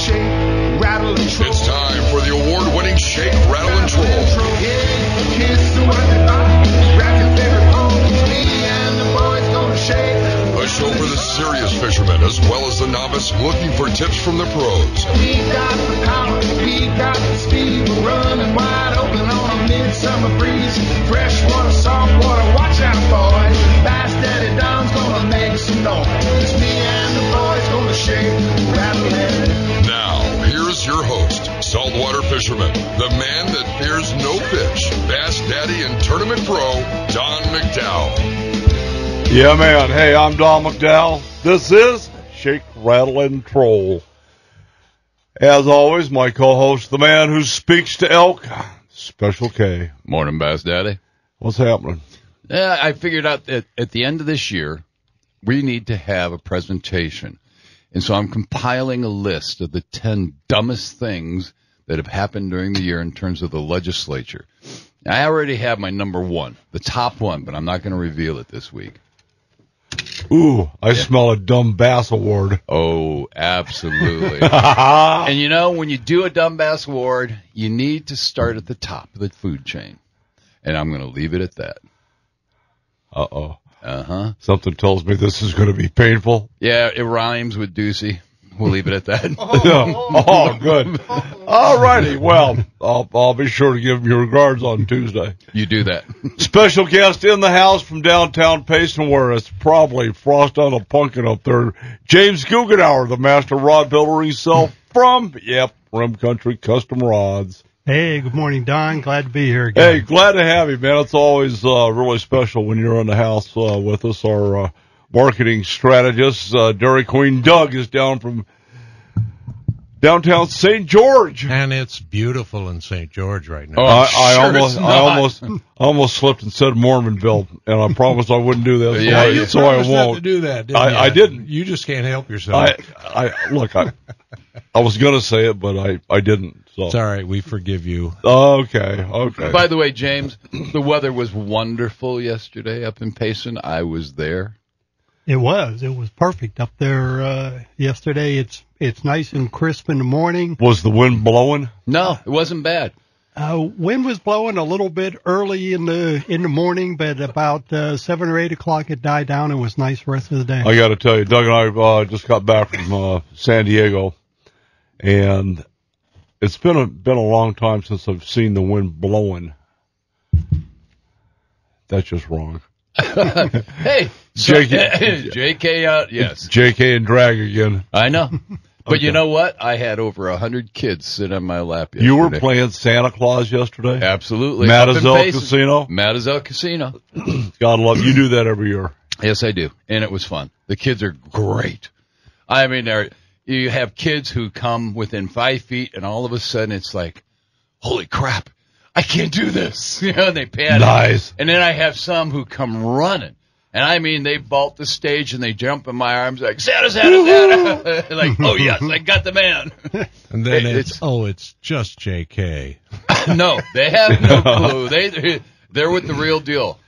shake, rattle, and troll. It's time for the award-winning Shake, Rattle, and Troll. Yeah, kiss the one that I grab your favorite pose. Me and the boys gonna shake. A show for the serious fishermen as well as the novice looking for tips from the pros. We got the power, we got the speed. We're running wide open on a midsummer breeze. Freshwater, saltwater, watch out, boys. Bass Daddy Don's gonna make some noise. It's me and the boys gonna shake, rattle, and Now, here's your host, saltwater fisherman, the man that fears no fish, Bass Daddy and Tournament Pro, Don McDowell. Yeah, man. Hey, I'm Don McDowell. This is Shake, Rattle, and Troll. As always, my co-host, the man who speaks to elk, Special K. Morning, Bass Daddy. What's happening? Yeah, I figured out that at the end of this year, we need to have a presentation. And so I'm compiling a list of the 10 dumbest things that have happened during the year in terms of the legislature. I already have my number one, the top one, but I'm not going to reveal it this week. Ooh, I smell a dumb bass award. Oh, absolutely. And you know, when you do a dumb bass award, you need to start at the top of the food chain. And I'm going to leave it at that. Uh-oh. Uh-huh. Something tells me this is going to be painful. Yeah, it rhymes with Doocy. We'll leave it at that. Oh, good. All righty. Well, I'll be sure to give him your regards on Tuesday. You do that. Special guest in the house from downtown Payson, where it's probably frost on a pumpkin up there. James Guggenauer, the master rod builder himself from, Rim Country Custom Rods. Hey, good morning, Don. Glad to be here again. Hey, glad to have you, man. It's always really special when you're in the house with us. Our marketing strategist, Dairy Queen Doug, is down from downtown St. George. And it's beautiful in St. George right now. I almost slipped and said Mormonville, and I promised I wouldn't do that. Yeah, you so I promised not won't to do that. Didn't you? I didn't. You just can't help yourself. I was gonna say it, but I didn't. So It's all right. We forgive you. Okay. By the way, James, the weather was wonderful yesterday up in Payson. I was there. It was perfect up there yesterday. It's nice and crisp in the morning. Was the wind blowing? No, it wasn't bad. Wind was blowing a little bit early in the morning, but about 7 or 8 o'clock it died down and was nice the rest of the day. I got to tell you, Doug and I just got back from San Diego, and it's been a long time since I've seen the wind blowing. That's just wrong. Hey, JK, yes. JK and drag again. I know. But Okay. you know what? I had over 100 kids sit on my lap yesterday. You were playing Santa Claus yesterday? Absolutely. Matazel Casino? Matazel Casino. God love you. Do that every year. Yes, I do. And it was fun. The kids are great. I mean, you have kids who come within 5 feet, and all of a sudden it's like, holy crap, I can't do this. You know, and they panic. Nice. And then I have some who come running. And I mean, they vault the stage and they jump in my arms like, Santa, Santa, Santa. Like, oh, yes, I got the man. And then it's just JK. No, they have no clue. They're with the real deal.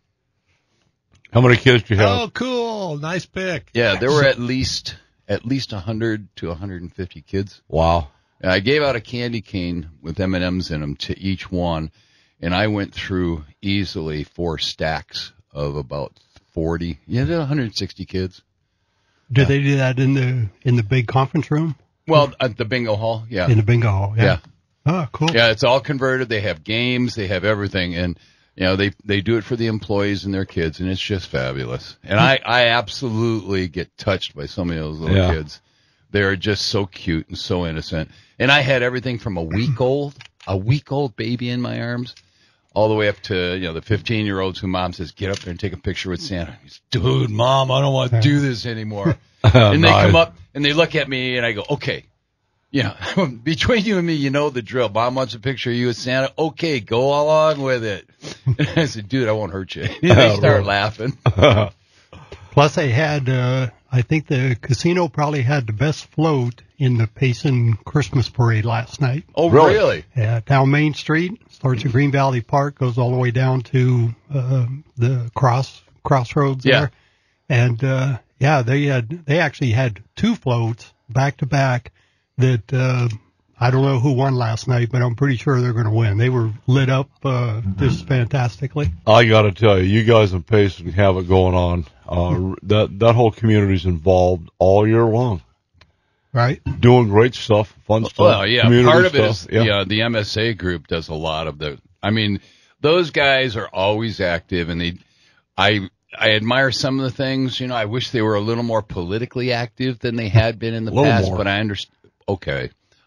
How many kids do you have? Oh, cool. Nice pick. Yeah, there were at least 100 to 150 kids. Wow. And I gave out a candy cane with M&Ms in them to each one, and I went through easily 4 stacks of about 40. Yeah, there were 160 kids. Did they do that in the big conference room? Well, at the bingo hall, yeah. In the bingo hall, yeah. Oh, cool. Yeah, it's all converted. They have games. They have everything. And, you know, they do it for the employees and their kids, and it's just fabulous. And I absolutely get touched by some of those little kids. They're just so cute and so innocent. And I had everything from a week old baby in my arms, all the way up to, you know, the 15-year-olds who mom says, get up there and take a picture with Santa. He's, dude, Mom, I don't want to do this anymore. And they come up and they look at me and I go, okay, yeah, between you and me, you know the drill. Mom wants a picture of you with Santa. Okay, go along with it. And I said, dude, I won't hurt you. They start laughing. Plus they had, I think the casino probably had the best float in the Payson Christmas parade last night. Oh, really? Yeah, down Main Street, starts at Green Valley Park, goes all the way down to the crossroads there. And they actually had 2 floats back to back, that I don't know who won last night, but I'm pretty sure they're going to win. They were lit up just fantastically. I got to tell you, you guys in Payson have it going on. That whole community's involved all year long. Right. Doing great stuff, fun stuff. Well, yeah, community part of it stuff. is the MSA group does a lot of the. I mean, those guys are always active, and I admire some of the things. You know, I wish they were a little more politically active than they had been in the past. More. But I understand. Okay,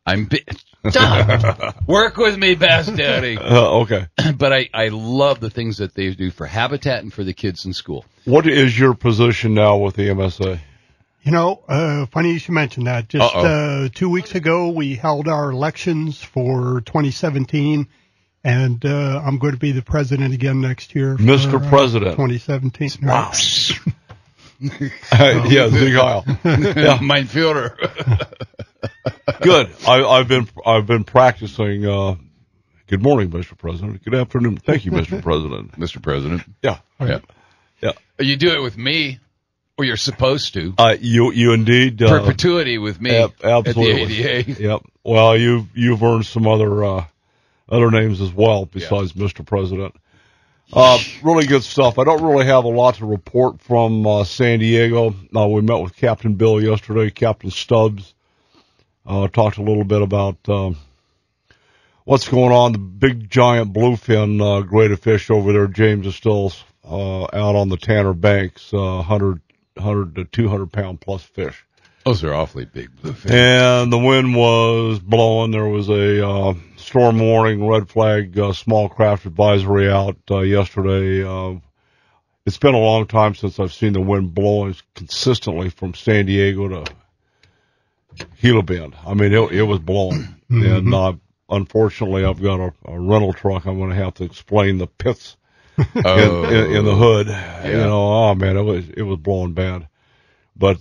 Tom, work with me, Bass Daddy. Okay. But I love the things that they do for Habitat and for the kids in school. What is your position now with the MSA? You know, funny you should mention that. Just 2 weeks ago, we held our elections for 2017, and I'm going to be the president again next year. Mr. President. 2017. Wow. Yeah, Zig Heil. Yeah. Mein Führer. Good. I've been practicing. Good morning, Mr. President. Good afternoon. Thank you, Mr. President. Mr. President. Yeah. Yeah. Yeah. You do it with me, or you're supposed to. You indeed. Perpetuity with me. Absolutely. At the ADA. Yep. Well, you've earned some other names as well besides Mr. President. Really good stuff. I don't really have a lot to report from San Diego. We met with Captain Bill yesterday, Captain Stubbs. Talked a little bit about what's going on. The big giant bluefin greater fish over there, James is still out on the Tanner Banks, 100 to 200 pound plus fish. Those are awfully big bluefin. And the wind was blowing. There was a storm warning, red flag, small craft advisory out yesterday. It's been a long time since I've seen the wind blowing consistently from San Diego to Gila Bend. I mean, it was blowing. Mm-hmm. And unfortunately, I've got a rental truck. I'm going to have to explain the pits in the hood. Yeah. You know, oh man, it was blowing bad. But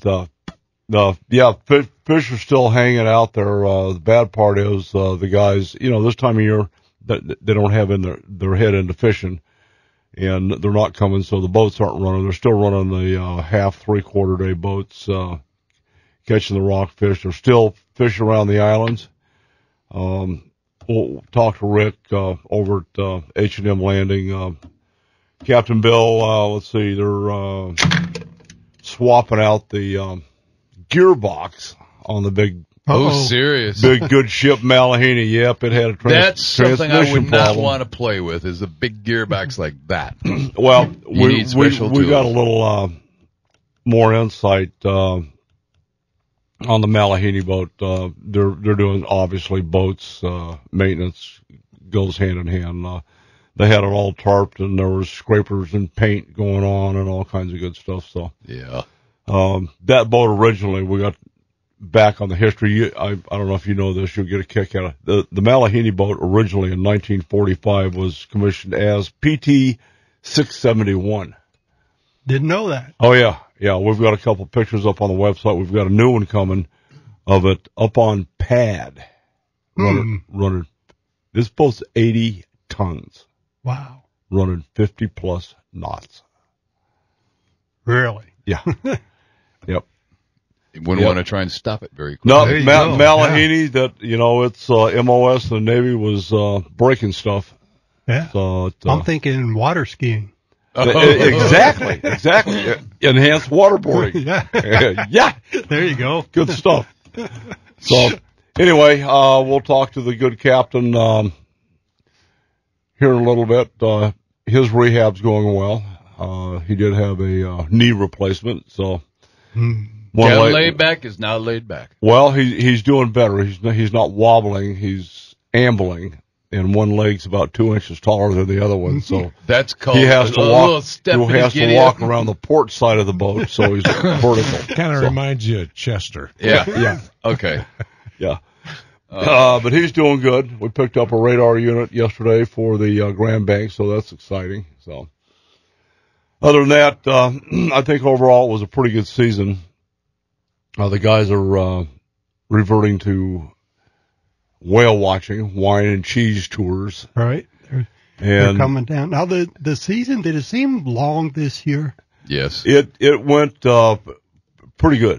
fish are still hanging out there. The bad part is the guys. You know, this time of year they don't have in their head into fishing, and they're not coming, so the boats aren't running. They're still running the half, 3/4 day boats, catching the rockfish. There's still fish around the islands. We'll talk to Rick over at H&M Landing. Captain Bill, let's see, they're swapping out the gearbox on the big. Oh, serious? Big good ship Malahini. Yep, it had a That's something I would not problem. Want to play with. Is a big gearbox like that? Well, we tools. got a little more insight on the Malahini boat. They're doing obviously boats maintenance goes hand in hand. They had it all tarped, and there was scrapers and paint going on and all kinds of good stuff. So yeah. That boat originally, we got back on the history. I don't know if you know this, you'll get a kick out of the Malahini boat. Originally in 1945 was commissioned as PT 671. Didn't know that. Oh yeah. We've got a couple pictures up on the website. We've got a new one coming of it up on pad. Running. This boat's 80 tons. Wow. Running 50 plus knots. Really? Yeah. Yep. You wouldn't want to try and stop it very quickly. No, Malahini, that, you know, it's MOS, the Navy was breaking stuff. Yeah. So I'm thinking water skiing. Exactly. Enhanced waterboarding. Yeah. Yeah. There you go. Good stuff. So, anyway, we'll talk to the good captain here in a little bit. His rehab's going well. He did have a knee replacement, so. Laid back is now laid back. Well, he's doing better. He's not wobbling. He's ambling, and one leg's about 2 inches taller than the other one. So that's called he has to walk up. around the port side of the boat, so he's vertical. Kind of reminds you of Chester. Yeah. Okay. Yeah. But he's doing good. We picked up a radar unit yesterday for the Grand Bank, so that's exciting. So, other than that, I think overall it was a pretty good season. The guys are reverting to whale watching, wine and cheese tours. Right. They're coming down. Now, the season, did it seem long this year? Yes. It went pretty good.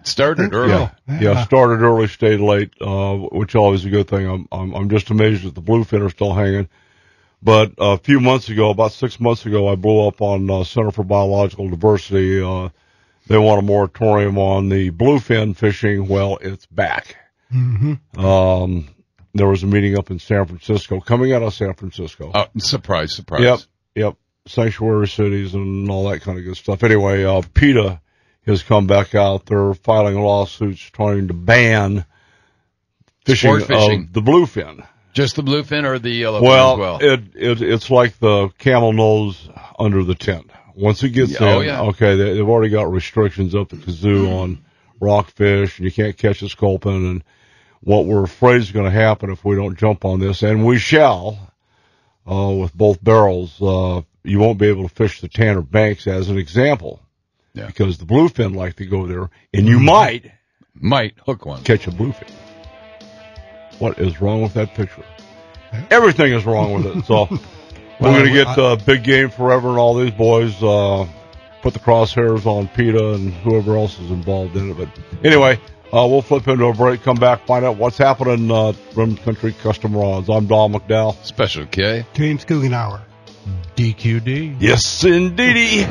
Started early. Yeah, started early, stayed late, which always a good thing. I'm just amazed that the bluefin are still hanging. But a few months ago, about 6 months ago, I blew up on Center for Biological Diversity. They want a moratorium on the bluefin fishing. Well, it's back. Mm-hmm. There was a meeting up in San Francisco, coming out of San Francisco. Oh, surprise. Yep. Sanctuary cities and all that kind of good stuff. Anyway, PETA has come back out. They're filing lawsuits trying to ban fishing of the bluefin. Just the bluefin or the yellowfin as well? It's like the camel nose under the tent. Once it gets okay, they've already got restrictions up at the zoo on rockfish, and you can't catch a sculpin. And what we're afraid is going to happen if we don't jump on this, and we shall, with both barrels, you won't be able to fish the Tanner Banks as an example. Yeah. Because the bluefin like to go there, and you might hook one, catch a bluefin. What is wrong with that picture? Everything is wrong with it. So we're going to get Big Game Forever and all these boys, put the crosshairs on PETA and whoever else is involved in it. But anyway, we'll flip into a break, come back, find out what's happening Rim Country Custom Rods. I'm Don McDowell. Special K. James Guggenauer. DQD. Yes, indeedy.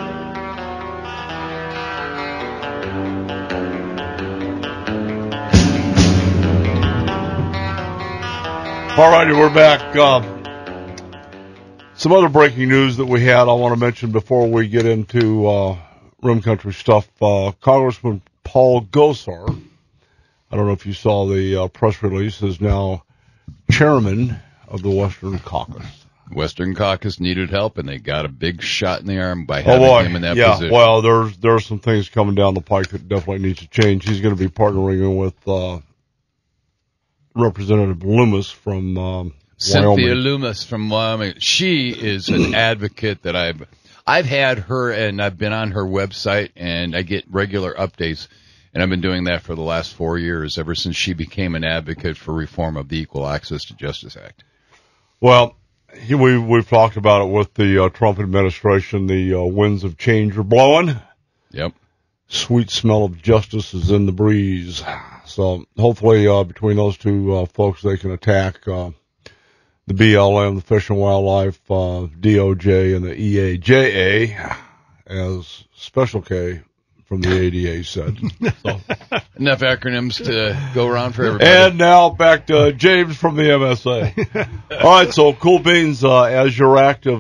All righty, we're back. Some other breaking news that we had I want to mention before we get into Rim Country stuff. Congressman Paul Gosar, I don't know if you saw the press release, is now chairman of the Western Caucus. Western Caucus needed help, and they got a big shot in the arm by having him in that position. Well, there's some things coming down the pike that definitely needs to change. He's going to be partnering with Representative Loomis from Cynthia Loomis from Wyoming. She is an advocate that I've had her, and I've been on her website, and I get regular updates, and I've been doing that for the last 4 years, ever since she became an advocate for reform of the Equal Access to Justice Act. Well, we've talked about it with the Trump administration. The winds of change are blowing. Yep. Sweet smell of justice is in the breeze. So hopefully between those two folks, they can attack the BLM, the Fish and Wildlife, DOJ, and the EAJA, as Special K from the ADA said. So. Enough acronyms to go around for everybody. And now back to James from the MSA. All right, so Cool Beans, as your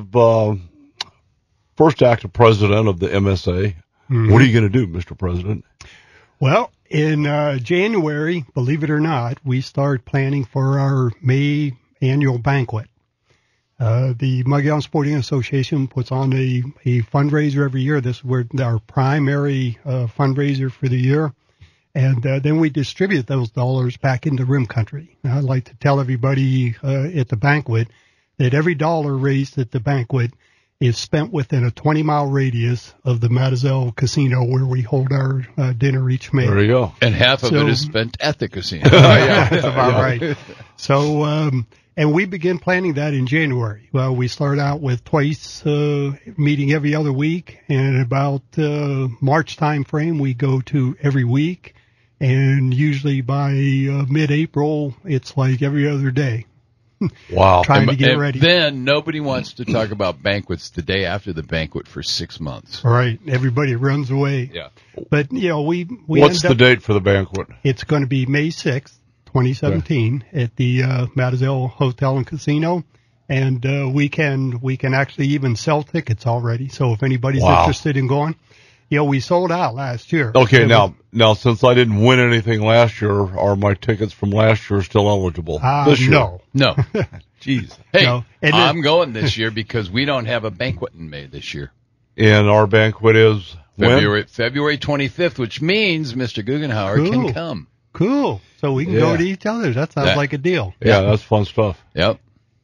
first active president of the MSA, what are you going to do, Mr. President? Well, in January, believe it or not, we start planning for our May annual banquet. The Mogollon Island Sporting Association puts on a fundraiser every year. This is our primary fundraiser for the year. And then we distribute those dollars back into Rim Country. And I'd like to tell everybody at the banquet that every dollar raised at the banquet is spent within a 20-mile radius of the Matazel Casino where we hold our dinner each May. There you go. And half of it is spent at the casino. Yeah, that's about right. So, and we begin planning that in January. Well, we start out with twice meeting every other week, and about March time frame, we go to every week, and usually by mid-April, it's like every other day. Wow. Trying to get ready. Then nobody wants to talk about banquets the day after the banquet for 6 months. Right. Everybody runs away. Yeah. But, we What's the date for the banquet? It's going to be May 6th, 2017 at the Matazel Hotel and Casino. And we can actually even sell tickets already. So if anybody's interested in going, we sold out last year. Okay, now since I didn't win anything last year, are my tickets from last year still eligible this year? No. Jeez. Hey, no. I'm going this year because we don't have a banquet in May this year. And our banquet is February 25th, which means Mr. Guggenauer can come. Cool. So we can go to each other. That sounds like a deal. Yeah, that's fun stuff. Yep.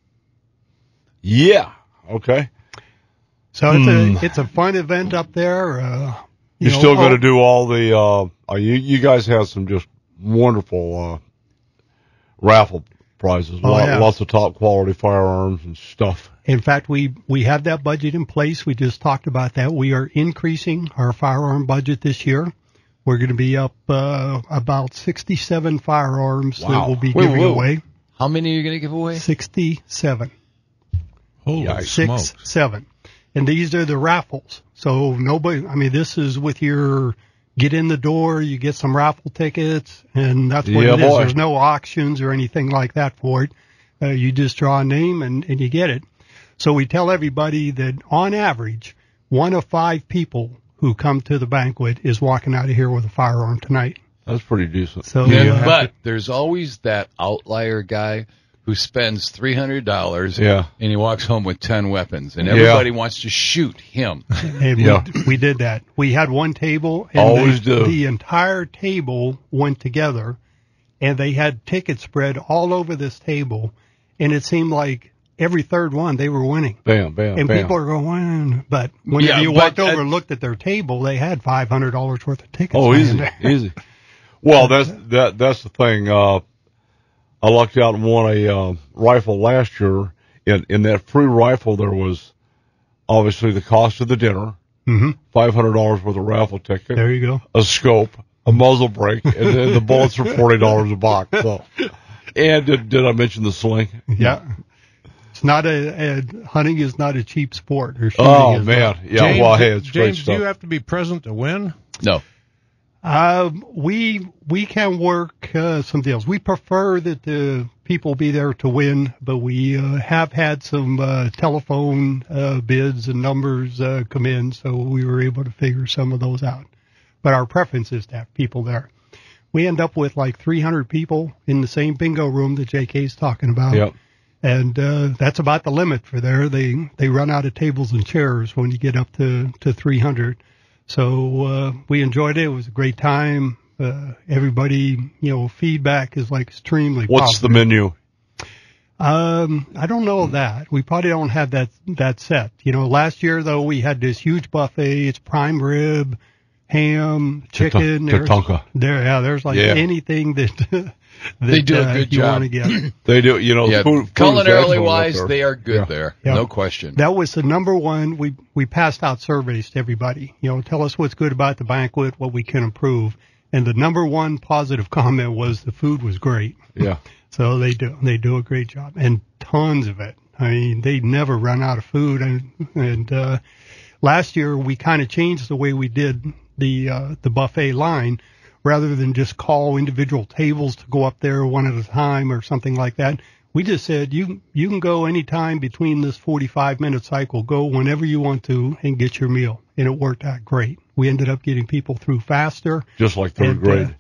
Yeah. Okay. So it's a fun event up there. You're still going to do all the you guys have some just wonderful raffle prizes. Lots of top quality firearms and stuff. In fact, we have that budget in place. We just talked about that. We are increasing our firearm budget this year. We're going to be up about 67 firearms that we'll be giving away. How many are you going to give away? 67. Holy smokes. 7. And these are the raffles. So this is with your get in the door, you get some raffle tickets, and that's what it is. Boy. There's no auctions or anything like that for it. You just draw a name and you get it. So we tell everybody that on average, 1 of 5 people who come to the banquet is walking out of here with a firearm tonight. That's pretty decent. So, But there's always that outlier guy who spends $300 and he walks home with 10 weapons, and everybody wants to shoot him. And we did that. We had one table, and the entire table went together, and they had tickets spread all over this table, and it seemed like every third one they were winning. Bam, bam, and bam. people are going, but when you walked over and looked at their table, they had $500 worth of tickets. Oh, easy. Well, that's the thing. I lucked out and won a rifle last year. In that free rifle, there was obviously the cost of the dinner, $500 worth of raffle ticket. There you go. A scope, a muzzle brake, and then the bullets were $40 a box. So, and did I mention the sling? Yeah. It's not hunting is not a cheap sport. Or shooting oh is man, not. yeah. It's great James, stuff. do you have to be present to win? No. We can work some deals. We prefer that the people be there to win, but we have had some telephone bids and numbers come in, so we were able to figure some of those out. But our preference is to have people there. We end up with like 300 people in the same bingo room that JK's talking about. Yep. And that's about the limit for there. They run out of tables and chairs when you get up to 300. So we enjoyed it. It was a great time. Everybody, feedback is like extremely What's positive. the menu? I don't know that. We probably don't have that set. Last year though we had this huge buffet. It's prime rib, ham, chicken. Tatanka. There's like anything that they do a good you job. want to get. They do. Food culinarily wise, they are good there. Yeah. No question. That was the number one. We passed out surveys to everybody. Tell us what's good about the banquet, what we can improve. And the number one positive comment was the food was great. Yeah. So they do a great job, and tons of it. I mean, they never run out of food. And last year we kind of changed the way we did the buffet line. Rather than just call individual tables to go up there one at a time or something like that, we just said you can go anytime between this 45-minute cycle. Go whenever you want to and get your meal, and it worked out great. We ended up getting people through faster, just like third grade.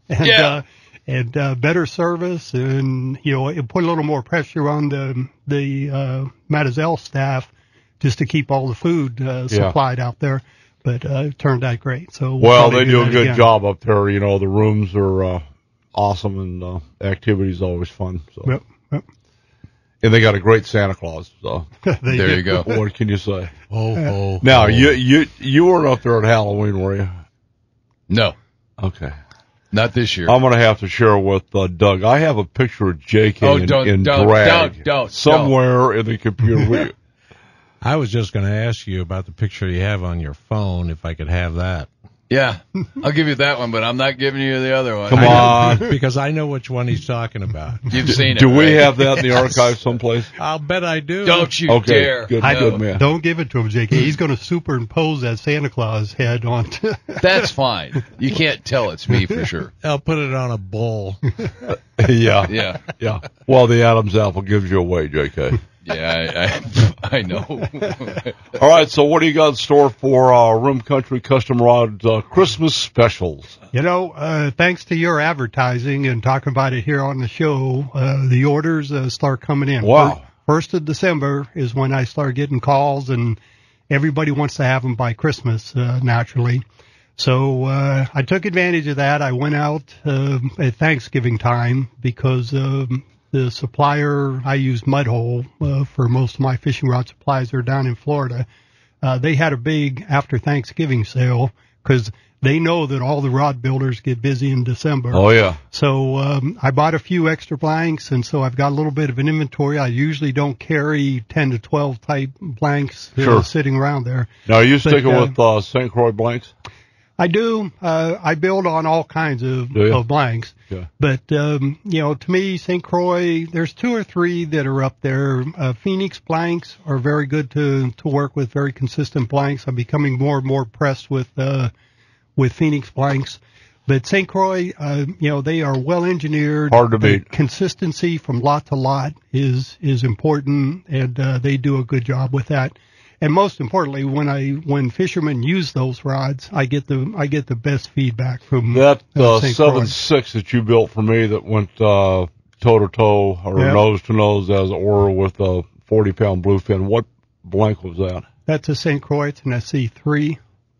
And better service, and it put a little more pressure on the Matazel staff just to keep all the food supplied out there. But it turned out great. So they do a good job up there. The rooms are awesome, and activities always fun. So. Yep. And they got a great Santa Claus. So there you go. What can you say? Now you weren't up there at Halloween, were you? No. Okay. Not this year. I'm going to have to share with Doug. I have a picture of JK in drag somewhere in the computer. I was just going to ask you about the picture you have on your phone, if I could have that. Yeah, I'll give you that one, but I'm not giving you the other one. Come on. Because I know which one he's talking about. You've seen it. Do we have that in the archive someplace? I'll bet I do. Don't you dare. Good, no. man. Don't give it to him, JK. He's going to superimpose that Santa Claus head onto. That's fine. You can't tell it's me for sure. I'll put it on a bowl. Yeah. Well, the Adam's apple gives you away, JK. Yeah, I know. All right, so what do you got in store for Rim Country Custom Rod Christmas specials? Thanks to your advertising and talking about it here on the show, the orders start coming in. Wow. 1st of December is when I start getting calls, and everybody wants to have them by Christmas, naturally. So I took advantage of that. I went out at Thanksgiving time because the supplier, I use Mudhole for most of my fishing rod supplies. They're down in Florida. They had a big after Thanksgiving sale because they know that all the rod builders get busy in December. Oh, yeah. So I bought a few extra blanks, and so I've got a little bit of an inventory. I usually don't carry 10 to 12 type blanks sitting around there. Now, are you sticking with St. Croix blanks? I do. I build on all kinds of blanks. Yeah. But, to me, St. Croix, there's 2 or 3 that are up there. Phoenix blanks are very good to work with, very consistent blanks. I'm becoming more and more impressed with Phoenix blanks. But St. Croix, they are well engineered. Hard to beat. Consistency from lot to lot is important, and they do a good job with that. And most importantly, when fishermen use those rods, I get the best feedback from that St. Croix. 7.6 that you built for me that went toe to toe or nose to nose, as it were, with a 40-pound bluefin. What blank was that? That's a St. Croix. It's an SC3.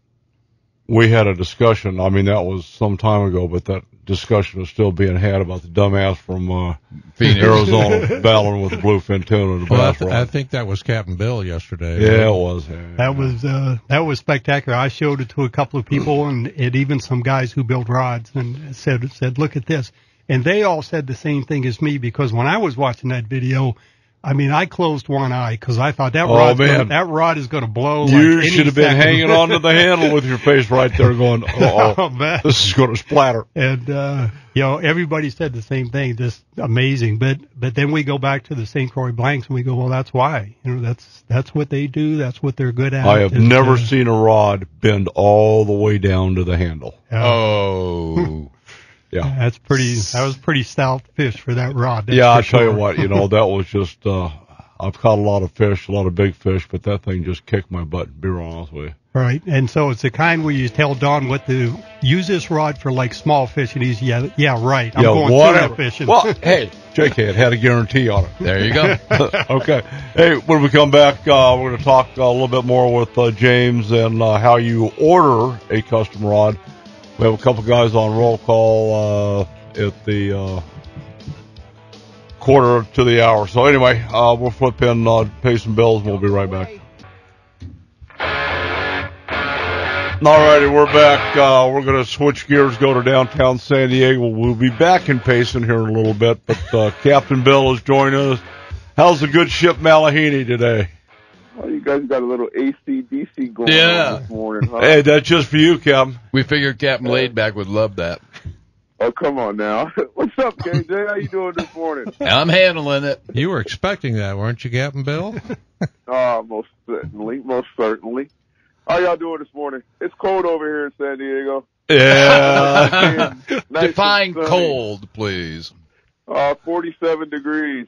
We had a discussion. I mean, that was some time ago, but that discussion is still being had about the dumbass from Phoenix, Arizona battling with the bluefin tuna and the bass rod. I think that was Captain Bill yesterday. Yeah, it was. That was spectacular. I showed it to a couple of people and even some guys who build rods and said, look at this. And they all said the same thing as me, because when I was watching that video, I mean, I closed one eye because I thought that rod is going to blow. You should have been hanging onto the handle with your face right there going, oh man, this is going to splatter. And, everybody said the same thing, just amazing. But then we go back to the St. Croix blanks and we go, well, that's why. That's what they do. That's what they're good at. I have never seen a rod bend all the way down to the handle. Oh. Yeah. That was pretty stout fish for that rod. I'll tell you what, that was just, I've caught a lot of fish, a lot of big fish, but that thing just kicked my butt, to be honest with you. Right. And so it's the kind where you tell Don what to use this rod for, like small fish, and he's, right. I'm going tuna fishing. Well, hey, JK, it had a guarantee on it. There you go. Okay. Hey, when we come back, we're going to talk a little bit more with James and how you order a custom rod. We have a couple guys on roll call at the quarter to the hour. So anyway, we'll flip in pay some bills, and we'll be right back. Alrighty, we're back. We're going to switch gears, go to downtown San Diego. We'll be back in Payson here in a little bit, but Captain Bill is joining us. How's the good ship Malahini today? Oh, you guys got a little AC/DC going on this morning, huh? Hey, that's just for you, Captain. We figured Captain Laidback would love that. Oh, come on now. What's up, KJ? How you doing this morning? I'm handling it. You were expecting that, weren't you, Captain Bill? Most certainly. How y'all doing this morning? It's cold over here in San Diego. Yeah. Nice. Define cold, please. 47 degrees.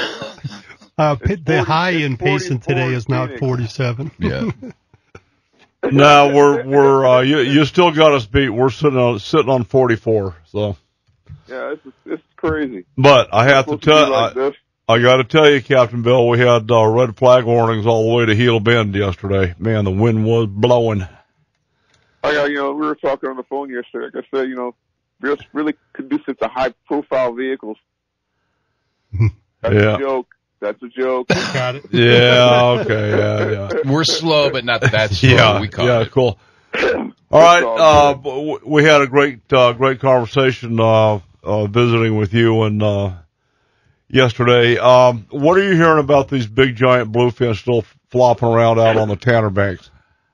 The high in Payson today is not 47. Yeah. No, we're you still got us beat. We're sitting on 44. So. Yeah, it's crazy. But I have to tell I got to tell you, Captain Bill, we had red flag warnings all the way to Heel Bend yesterday. Man, the wind was blowing. We were talking on the phone yesterday. Like I said, just really conducive to high-profile vehicles. That's a joke. That's a joke. Got it. Yeah, okay, yeah. We're slow, but not that slow. Yeah, we caught it. Cool. All right, we had a great conversation visiting with you and yesterday. What are you hearing about these big giant bluefin still flopping around out on the Tanner Banks?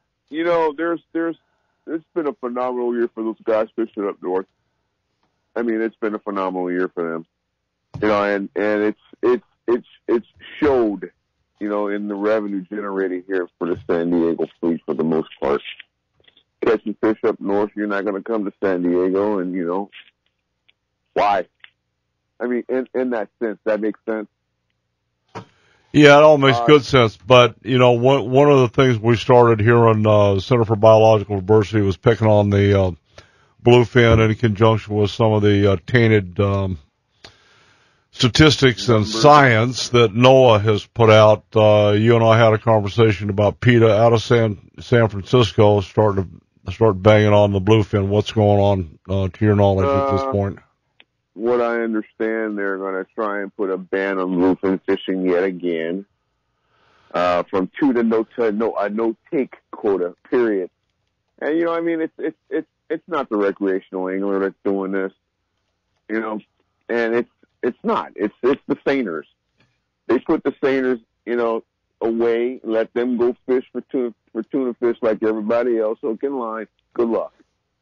It's been a phenomenal year for those guys fishing up north. I mean, it's been a phenomenal year for them. And it's showed, in the revenue generating here for the San Diego fleet for the most part. Catching fish up north, you're not going to come to San Diego, and why? I mean, in that sense, that makes sense. Yeah, it all makes good sense. But, one of the things we started here on the Center for Biological Diversity was picking on the bluefin in conjunction with some of the tainted statistics and science that NOAA has put out. You and I had a conversation about PETA out of San Francisco start banging on the bluefin. What's going on, to your knowledge at this point? What I understand, they're going to try and put a ban on bluefin fishing yet again, from 2 to no take quota, period. And I mean, it's not the recreational angler that's doing this, and it's not. It's the seiners. They put the seiners, away, let them go fish for tuna fish like everybody else. Hook and line. Good luck.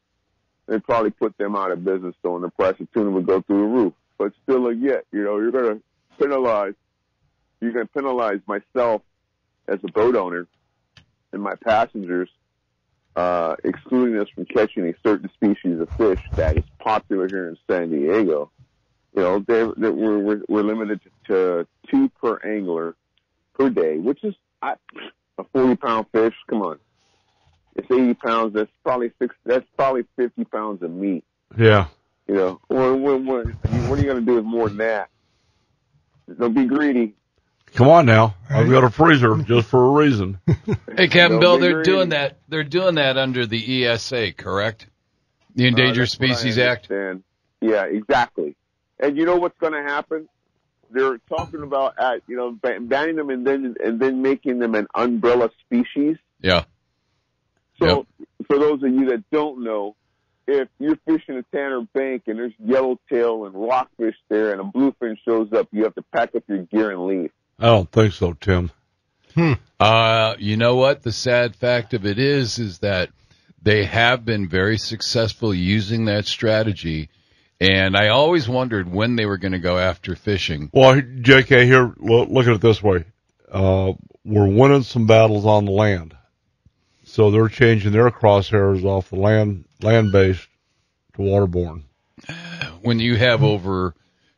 They'd probably put them out of business, though, and the price of tuna would go through the roof. But still, you're going to penalize. You're going to penalize myself as a boat owner and my passengers, excluding us from catching a certain species of fish that is popular here in San Diego. We're limited to 2 per angler per day, which is a 40-pound fish. Come on. It's 80 pounds. That's probably 50 pounds of meat. Yeah. What are you going to do with more than that? Don't be greedy. Come on now. I've got a freezer just for a reason. Hey, Captain Bill, they're doing that. They're doing that under the ESA, correct? The Endangered Species Act. Yeah, exactly. And you know what's going to happen? They're talking about banning them and then making them an umbrella species. Yeah. So for those of you that don't know, if you're fishing a Tanner Bank and there's yellowtail and rockfish there and a bluefin shows up, you have to pack up your gear and leave. I don't think so, Tim. You know what? The sad fact of it is that they have been very successful using that strategy, and I always wondered when they were going to go after fishing. Well, JK, here, look at it this way. We're winning some battles on the land. So they're changing their crosshairs off the land-based to waterborne. When you have over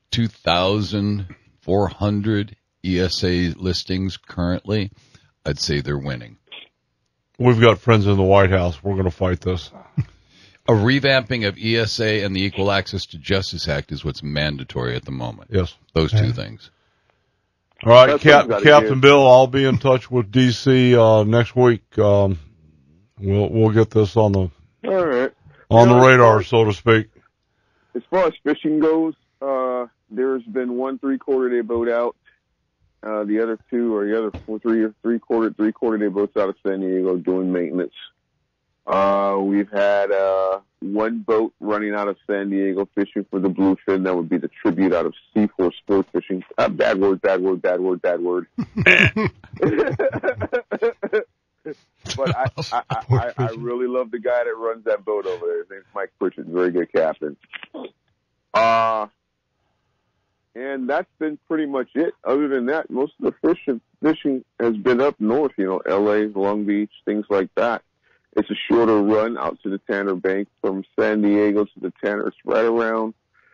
2,400 ESA listings currently, I'd say they're winning. We've got friends in the White House. We're going to fight this. A revamping of ESA and the Equal Access to Justice Act is what's mandatory at the moment. Yes. Those two things. All right, Captain Bill, I'll be in touch with D.C. Next week. We'll get this on the radar, so to speak. As far as fishing goes, there's been 1 3/4 day boat out. The other 2 or the other 3/4 day boats out of San Diego doing maintenance. We've had 1 boat running out of San Diego fishing for the bluefin. That would be the tribute out of C4 Sport Fishing. Bad word. But I really love the guy that runs that boat over there. His name's Mike Pritchett, very good captain. And that's been pretty much it. Other than that, most of the fishing has been up north, LA, Long Beach, things like that. It's a shorter run out to the Tanner Bank from San Diego to the Tanner. It's right around,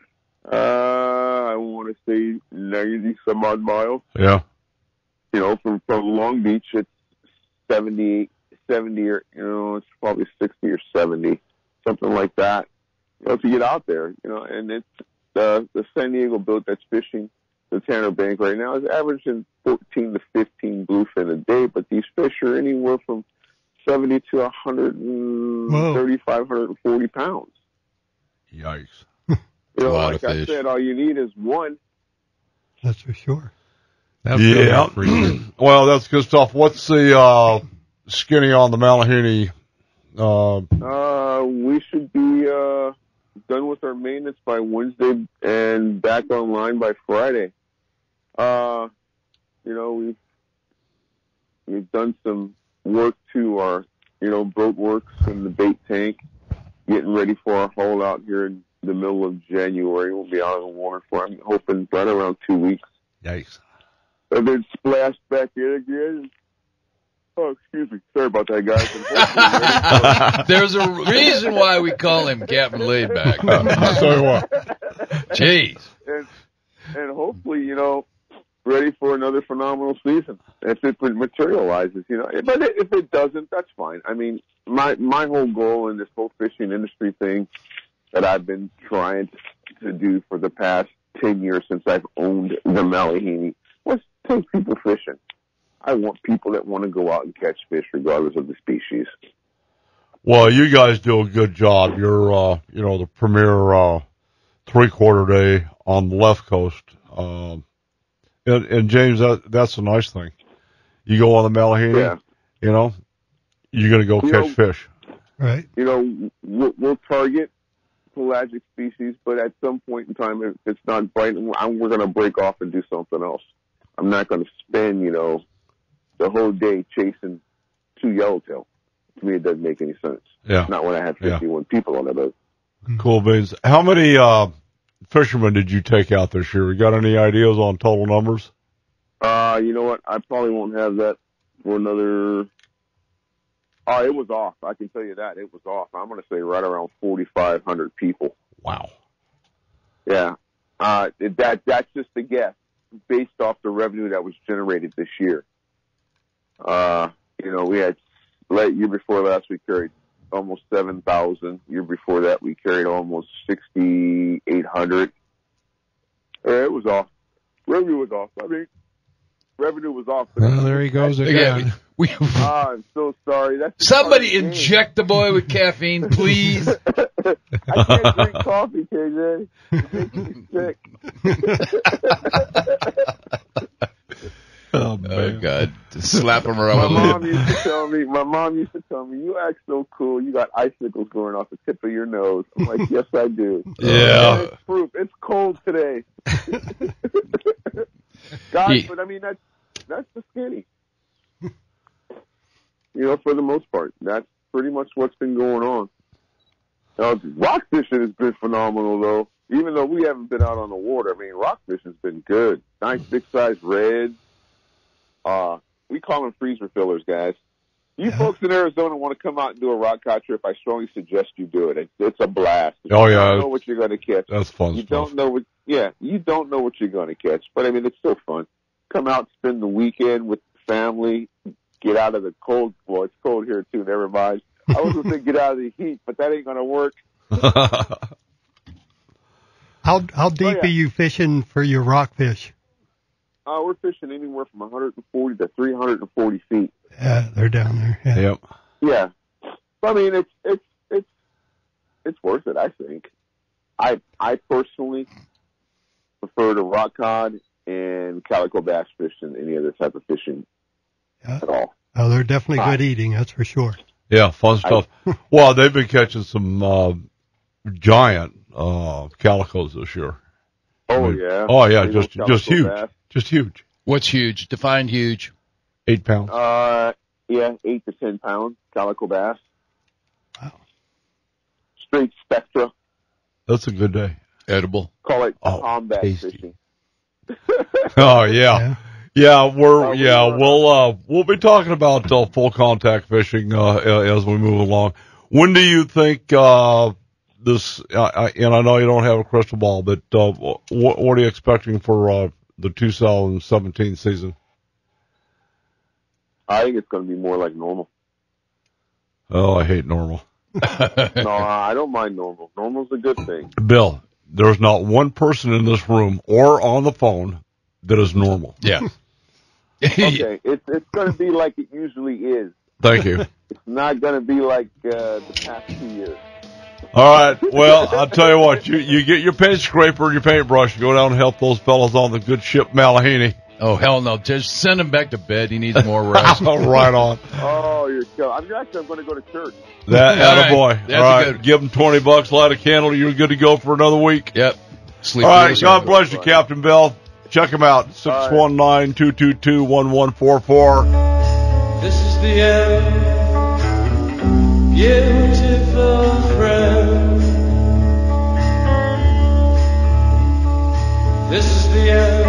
I want to say 90 some odd miles. Yeah. From Long Beach, it's 70 or, it's probably 60 or 70, something like that, to get out there, and it's, the San Diego boat that's fishing the Tanner Bank right now is averaging 14 to 15 bluefin a day, but these fish are anywhere from 70 to 135, 140 pounds. Yikes. Like I said, all you need is 1. That's for sure. Yeah. Well, that's good stuff. What's the skinny on the Malahini? We should be done with our maintenance by Wednesday and back online by Friday. We've done some work to our, boat works and the bait tank, getting ready for our haul out here in the middle of January. We'll be out on the water for, I'm hoping, right around 2 weeks. Yikes. And then splashed back in again. Oh, excuse me. Sorry about that, guys. There's a reason why we call him Captain Laidback. So what? Jeez. And hopefully, ready for another phenomenal season if it materializes, But if it doesn't, that's fine. I mean, my whole goal in this whole fishing industry thing that I've been trying to do for the past 10 years since I've owned the Malahini was take people fishing. I want people that want to go out and catch fish regardless of the species. Well, you guys do a good job. You're, the premier 3/4 day on the left coast. And James, that's a nice thing. You go on the Malahini, you're going to go catch fish. Right. We'll target pelagic species, but at some point in time, if it's not biting, we're going to break off and do something else. I'm not going to spend, the whole day chasing 2 yellowtail. To me, it doesn't make any sense. Yeah. Not when I have 51 people on the boat. Cool beans. How many fishermen did you take out this year? You got any ideas on total numbers? You know what? I probably won't have that for another. Oh, it was off. I can tell you that. It was off. I'm going to say right around 4,500 people. Wow. Yeah. That's just a guess based off the revenue that was generated this year. We had year before last we carried almost 7,000. Year before that we carried almost 6,800. It was off. Revenue was off. Revenue was off. Well, there he goes again. I'm so sorry. That's Somebody inject the boy with caffeine, please. I can't drink coffee, KJ. It makes me sick. Oh, man. God. Just slap him around My with mom used to tell me, you act so cool. You got icicles growing off the tip of your nose. I'm like, yes, I do. Yeah. And it's proof. It's cold today. Guys, but that's the skinny. For the most part, that's pretty much what's been going on. Now, rock fishing has been phenomenal, though. Even though we haven't been out on the water, rock fishing's been good. Nice big-sized reds. We call them freezer fillers, guys. You folks in Arizona want to come out and do a rock cod trip, I strongly suggest you do it. It's a blast. Oh, yeah. You don't know what you're going to catch. That's fun You stuff. don't know what you're going to catch. But, it's still fun. Come out, spend the weekend with the family, get out of the cold. Well, it's cold here, too. Never mind. I was going to say get out of the heat, but that ain't going to work. How deep are you fishing for your rockfish? We're fishing anywhere from 140 to 340 feet. Yeah, they're down there. Yeah. Yep. Yeah. So, it's worth it, I think. I personally prefer to rock cod and calico bass fish than any other type of fishing at all. Oh, they're definitely good eating, that's for sure. Yeah, fun stuff. Well, they've been catching some giant calicos this year. Oh, yeah. Oh, yeah, Little just huge. bass. Just huge. What's huge? Define huge. 8 pounds. 8 to 10 pounds calico bass. Wow. Straight Spectra. That's a good day. Edible. Call it Oh, combat tasty. fishing. Oh, yeah. We'll be talking about full contact fishing as we move along. When do you think this? And I know you don't have a crystal ball, but what are you expecting for the 2017 season? I think it's going to be more like normal. Oh, I hate normal. No, I don't mind normal. Normal's a good thing. Bill, there's not one person in this room or on the phone that is normal. Yeah. Okay, it's going to be like it usually is. Thank you. It's not going to be like the past 2 years. All right. Well, I'll tell you what. You get your paint scraper and your paintbrush. Go down and help those fellas on the good ship Malahini. Oh, hell no. Just send him back to bed. He needs more rest. Right on. Oh, you're killing. I'm going to go to church. That attaboy. That's All right. good. Give them $20, light a candle. You're good to go for another week. Yep. Sleep All right. with God bless you, Captain Bill. Check him out. 619-222-1144. This is the end, beautiful friend. This is the end,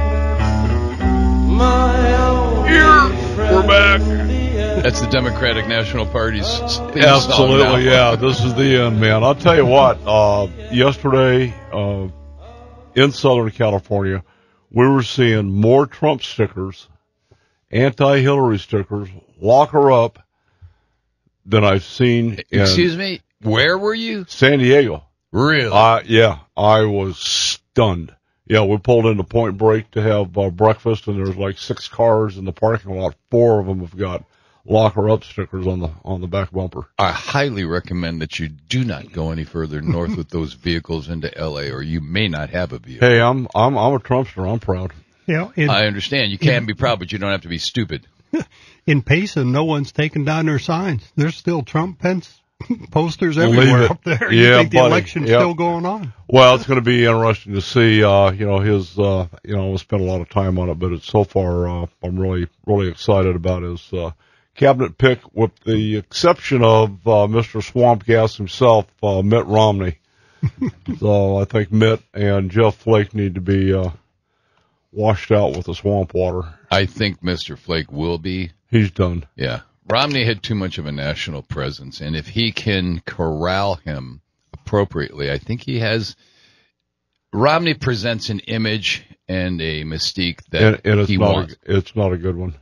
my only friend. We're back. That's the Democratic National Party's theme song now. Absolutely, yeah. This is the end, man. I'll tell you what. Yesterday, in Southern California, we were seeing more Trump stickers, anti-Hillary stickers, lock her up, than I've seen in Excuse me? Where were you? San Diego. Really? Yeah, I was stunned. Yeah, we pulled into Point Break to have breakfast, and there's like 6 cars in the parking lot. 4 of them have got lock her up stickers on the back bumper. I highly recommend that you do not go any further north with those vehicles into L.A., or you may not have a vehicle. Hey, I'm a Trumpster. I'm proud. I understand. You can be proud, but you don't have to be stupid. In Payson, no one's taken down their signs. There's still Trump Pence posters everywhere up there. You think the election's still going on? Well, it's going to be interesting to see, his, we'll spend a lot of time on it, but it's so far, I'm really, really excited about his, cabinet pick, with the exception of, Mr. Swamp Gas himself, Mitt Romney. So I think Mitt and Jeff Flake need to be washed out with the swamp water. I think Mr. Flake will be. He's done. Yeah. Romney had too much of a national presence, and if he can corral him appropriately, I think he has. Romney presents an image and a mystique that And it's he not wants. it's not a good one.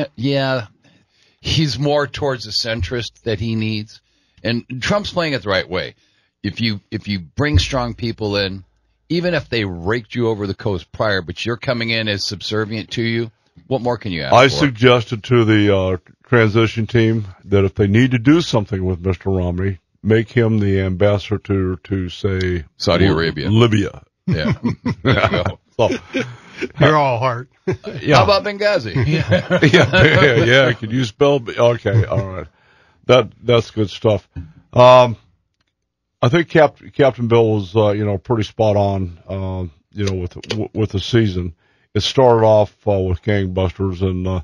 He's more towards the centrist that he needs, and Trump's playing it the right way. If you bring strong people in, even if they raked you over the coast prior, but you're coming in as subservient to you, what more can you ask I for? suggested to the transition team that if they need to do something with Mr. Romney, make him the ambassador to say Saudi Arabia. Libya. Yeah. There you go. So, You're all heart. yeah. How about Benghazi? yeah. Could you spell? Okay, all right. That's good stuff. I think Captain Bill was pretty spot on. With the season, it started off with gangbusters, and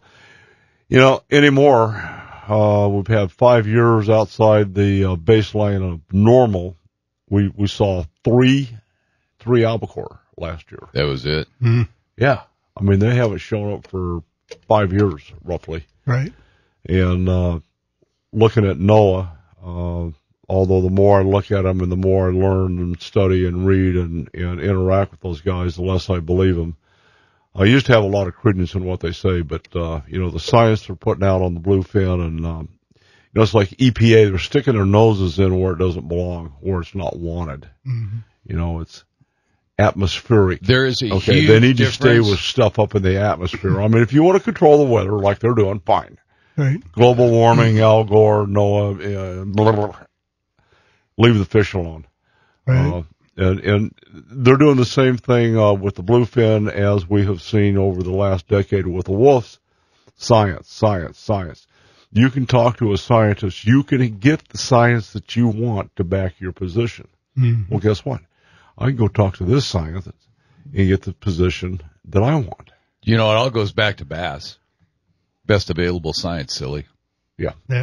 anymore we've had 5 years outside the baseline of normal. We saw three albacore last year. That was it. Yeah. I mean, they haven't shown up for 5 years, roughly. Right. And looking at NOAA, although the more I look at them and the more I learn and study and read and interact with those guys, the less I believe them. I used to have a lot of credence in what they say, but, the science they're putting out on the bluefin and, it's like EPA, they're sticking their noses in where it doesn't belong, where it's not wanted. Mm-hmm. It's atmospheric. There is a okay, huge they need to difference. stay with stuff up in the atmosphere. I mean, if you want to control the weather like they're doing, fine. Right. Global warming, Al Gore, NOAA, blah, blah, blah. Leave the fish alone. Right. And they're doing the same thing with the bluefin as we have seen over the last decade with the wolves. Science. You can talk to a scientist. You can get the science that you want to back your position. Mm-hmm. Well, guess what? I can go talk to this scientist and get the position that I want. It all goes back to Bass. Best available science, silly. Yeah. Yeah.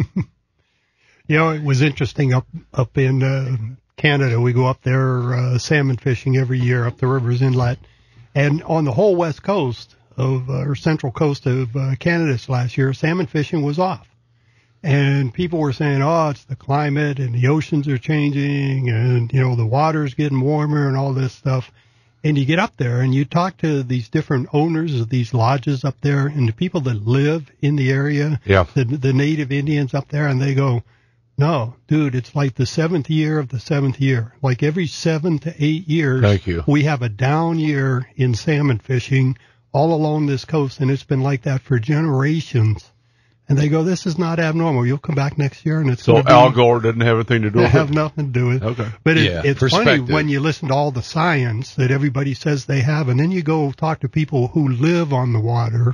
It was interesting up in Canada. We go up there salmon fishing every year up the Rivers Inlet. And on the whole west coast or central coast of Canada last year, salmon fishing was off. And people were saying, it's the climate and the oceans are changing and, the water's getting warmer and all this stuff. And you get up there and you talk to these different owners of these lodges up there and the people that live in the area, the native Indians up there, and they go, no, dude, it's like the seventh year of the seventh year. Like every 7 to 8 years, Thank you. We have a down year in salmon fishing all along this coast, and it's been like that for generations. And they go, this is not abnormal. You'll come back next year, and it's So going to Al Gore didn't have anything to do with have it? nothing to do with it. Okay. But Yeah, it's funny perspective. when you listen to all the science that everybody says they have, and then you go talk to people who live on the water,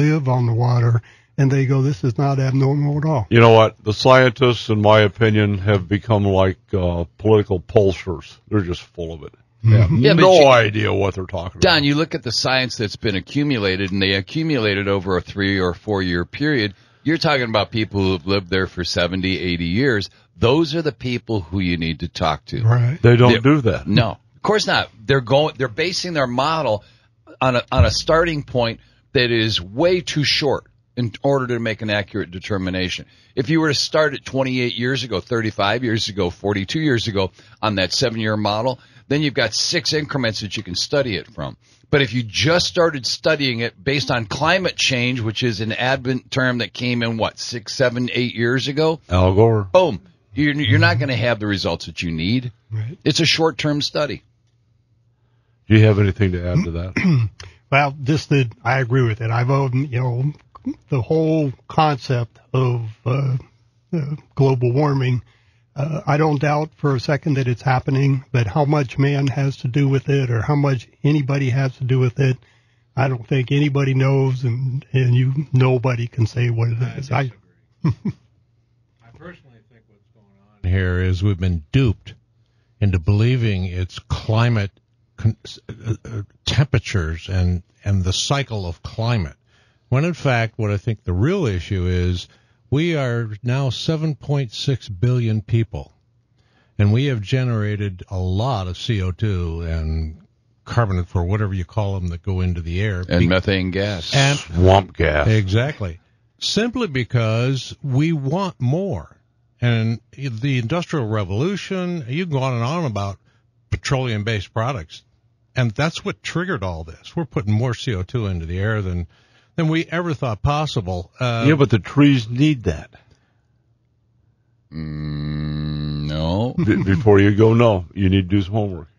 and they go, this is not abnormal at all. You know what? The scientists, in my opinion, have become like political pollsters. They're just full of it. Yeah, but No idea what they're talking Don, about. you look at the science that's been accumulated, and they accumulated over a 3 or 4 year period. You're talking about people who have lived there for 70, 80 years. Those are the people who you need to talk to. Right. They don't do that. No, of course not. They're basing their model on a starting point that is way too short in order to make an accurate determination. If you were to start at 28 years ago, 35 years ago, 42 years ago on that 7-year model, then you've got 6 increments that you can study it from. But if you just started studying it based on climate change, which is an advent term that came in, 6, 7, 8 years ago, Al Gore. boom, you're not going to have the results that you need. Right. It's a short-term study. Do you have anything to add to that? Well, I agree with it. I've the whole concept of global warming. I don't doubt for a second that it's happening, but how much man has to do with it or how much anybody has to do with it, I don't think anybody knows, and nobody can say what it is. I personally think what's going on here is we've been duped into believing it's climate temperatures and the cycle of climate, when in fact what I think the real issue is, we are now 7.6 billion people, And we have generated a lot of CO2 and carbon, or whatever you call them, that go into the air. And methane gas. And swamp gas. Exactly. Simply because we want more. And the Industrial Revolution, you can go on and on about petroleum-based products. And that's what triggered all this. We're putting more CO2 into the air than we ever thought possible. Yeah, but the trees need that. No. Before you go, no. You need to do some homework.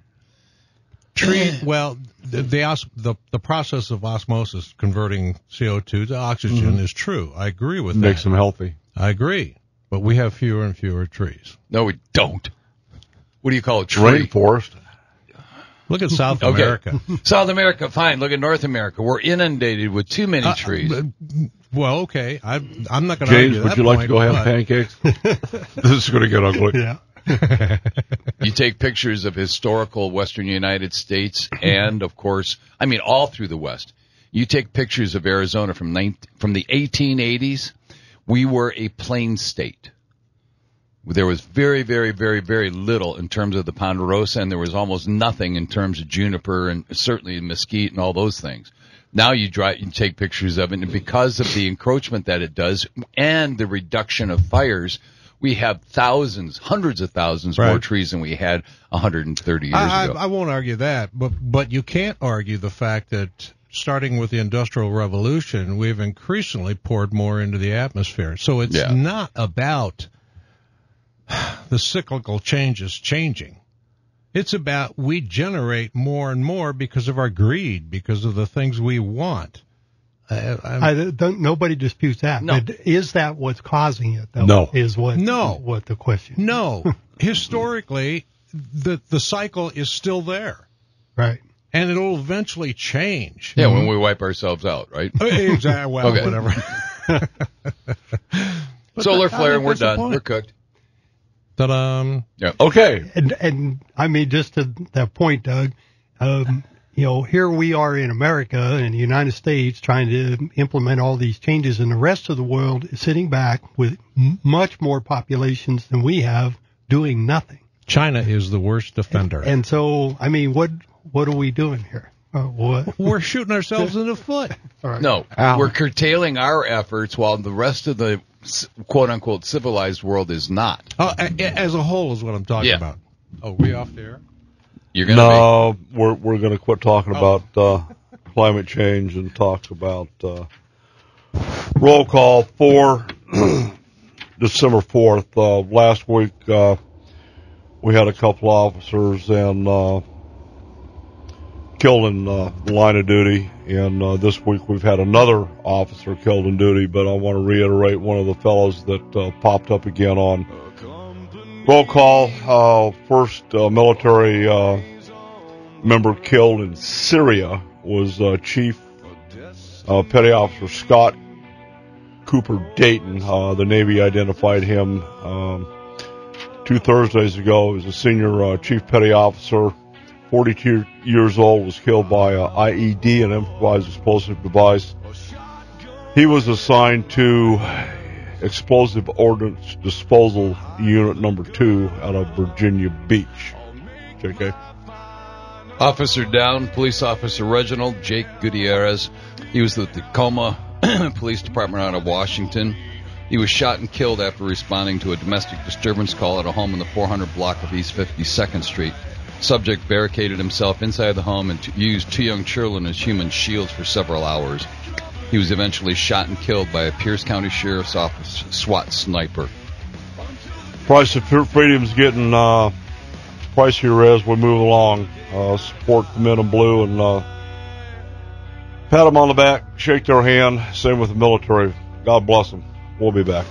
Well, the process of osmosis converting CO2 to oxygen is true. I agree with that. Makes them healthy. I agree. But we have fewer and fewer trees. No, we don't. What do you call a tree? Rainforest. Look at South America. South America, fine. Look at North America. We're inundated with too many trees. Well, okay. I'm not going to James, argue would that you like point, to go have pancakes? This is going to get ugly. Yeah. You take pictures of historical Western United States and, of course, I mean, all through the West. You take pictures of Arizona from the 1880s. We were a plain state. There was very, very, very, very little in terms of the ponderosa, and there was almost nothing in terms of juniper and certainly mesquite and all those things. Now you take pictures of it, and because of the encroachment that it does and the reduction of fires, we have thousands, hundreds of thousands more trees than we had 130 years ago. I won't argue that, but you can't argue the fact that starting with the Industrial Revolution, we've increasingly poured more into the atmosphere. So it's not about the cyclical changes changing. It's about we generate more and more because of our greed, because of the things we want. Nobody disputes that. No. But is that what's causing it, though? No. Is what the question is. No. Historically, the cycle is still there. Right. And it'll eventually change. Yeah, when we wipe ourselves out, right? Exactly. Well, Okay. whatever. Solar flare, and we're that's the done. point. We're cooked. Ta-da. Yeah. Okay. And I mean, just to that point, Doug, here we are in America and the United States trying to implement all these changes, and the rest of the world is sitting back with much more populations than we have doing nothing. China is the worst offender. And so, I mean, what are we doing here? What? We're shooting ourselves in the foot. All right. No, we're curtailing our efforts while the rest of the quote-unquote civilized world is not. As a whole is what I'm talking about. Oh, we off there? You're gonna We're going to quit talking about climate change and talk about roll call for December 4th. Last week we had a couple officers and killed in the line of duty, and this week we've had another officer killed in duty, but I want to reiterate one of the fellows that popped up again on roll call. First military member killed in Syria was Chief Petty Officer Scott Cooper Dayton. The Navy identified him 2 Thursdays ago as a senior Chief Petty Officer, 42 years old, was killed by an IED, an improvised explosive device. He was assigned to Explosive Ordnance Disposal Unit Number 2 out of Virginia Beach. JK. Officer down, Police Officer Reginald Jake Gutierrez. He was with the Tacoma Police Department out of Washington. He was shot and killed after responding to a domestic disturbance call at a home in the 400 block of East 52nd Street. Subject barricaded himself inside the home and used 2 young children as human shields for several hours. He was eventually shot and killed by a Pierce County Sheriff's Office SWAT sniper. Price of freedom's getting pricier as we move along. Support the men in blue and pat them on the back, shake their hand. Same with the military. God bless them. We'll be back.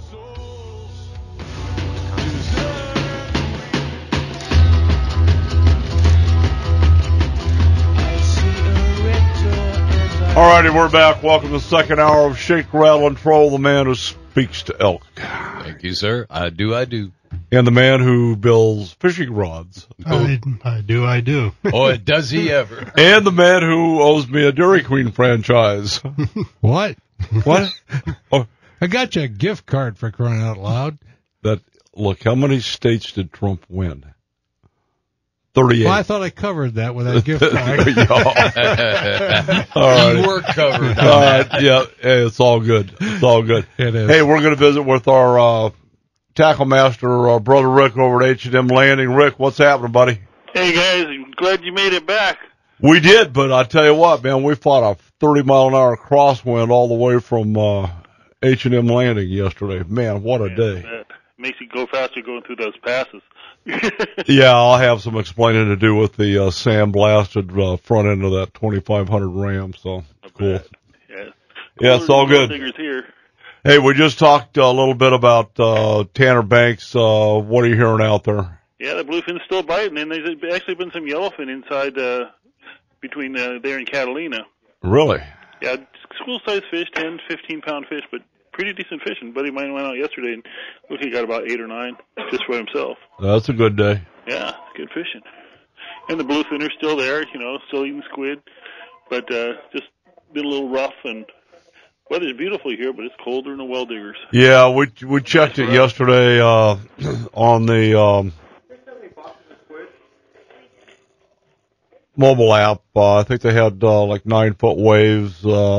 All righty, we're back. Welcome to the second hour of Shake, Rattle, and Troll, the man who speaks to elk. Thank you, sir. I do. And the man who builds fishing rods. I do. Oh, does he ever? And the man who owes me a Dairy Queen franchise. What? What? Oh, I got you a gift card for crying out loud. that look, how many states did Trump win? 38. Well, I thought I covered that with that gift card. All right. You were covered. All right. Yeah. Hey, it's all good. It's all good. It is. Hey, we're going to visit with our tackle master, brother Rick over at H&M Landing. Rick, what's happening, buddy? Hey guys, I'm glad you made it back. We did, but I tell you what, man, we fought a 30-mile-an-hour crosswind all the way from H&M Landing yesterday. Man, what a day. That makes you go faster going through those passes. Yeah, I'll have some explaining to do with the sandblasted front end of that 2500 Ram, so cool. Yeah, it's all good. Here. Hey, we just talked a little bit about Tanner Banks. What are you hearing out there? Yeah, the bluefin's still biting, and there's actually been some yellowfin inside between there and Catalina. Really? Yeah, school-sized fish, 10, 15-pound fish, but pretty decent fishing. Buddy of mine went out yesterday, and look, he got about 8 or 9 just for himself. That's a good day. Yeah, good fishing. And the bluefin are still there, still eating squid, but just been a little rough, and weather's beautiful here, but it's colder than the well diggers. Yeah, we checked it yesterday on the mobile app. I think they had like 9-foot waves,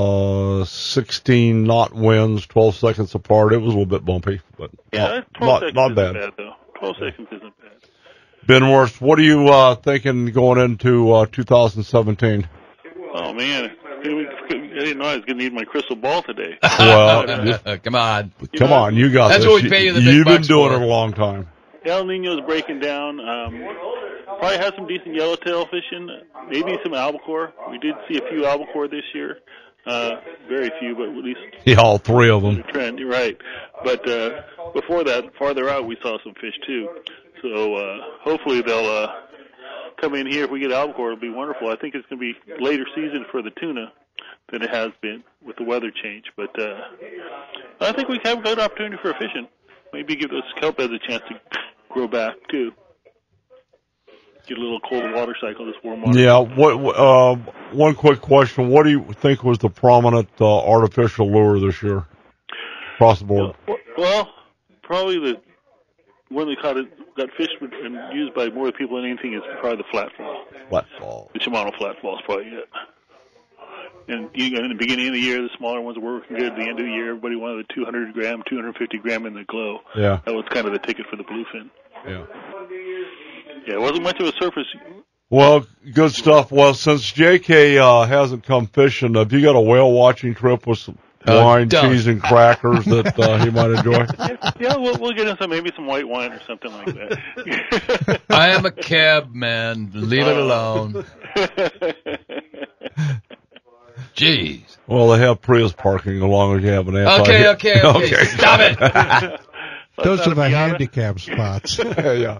16 knot winds, 12 seconds apart. It was a little bit bumpy, but yeah, 12 seconds not isn't bad. Though. 12 seconds isn't bad. Benworth, what are you thinking going into 2017? Oh man, I didn't know I was going to need my crystal ball today. Well, come on. Come on, you got That's this. what we pay you the big You've been bucks doing for. it a long time. El Nino's breaking down. Probably had some decent yellowtail fishing, maybe some albacore. We did see a few albacore this year. Very few, but at least Yeah, all three of them. trend. You're right. But before that, farther out, we saw some fish too. So hopefully they'll come in here. If we get albacore, it'll be wonderful. I think it's going to be later season for the tuna than it has been with the weather change. But I think we have a good opportunity for fishing. Maybe give those kelp heads a chance to grow back too. Get a little cold water cycle this warm water. Yeah. One quick question: what do you think was the prominent artificial lure this year across the board? Well, probably the one that got fished and used by more people than anything is probably the flatfall. Flatfall. The Shimano flatfall is probably it. And in the beginning of the year, the smaller ones were working good. At the end of the year, everybody wanted the 200 gram, 250 gram in the glow. Yeah. That was kind of the ticket for the bluefin. Yeah. Yeah, it wasn't much of a surface. Well, good stuff. Well, since JK hasn't come fishing, have you got a whale watching trip with some wine, cheese, and crackers that he might enjoy? Yeah, we'll get him maybe some white wine or something like that. I am a cab man. Leave it alone. Jeez. Well, they have Prius parking as long as you have an Okay. Stop it. Those are the handicap spots. Yeah.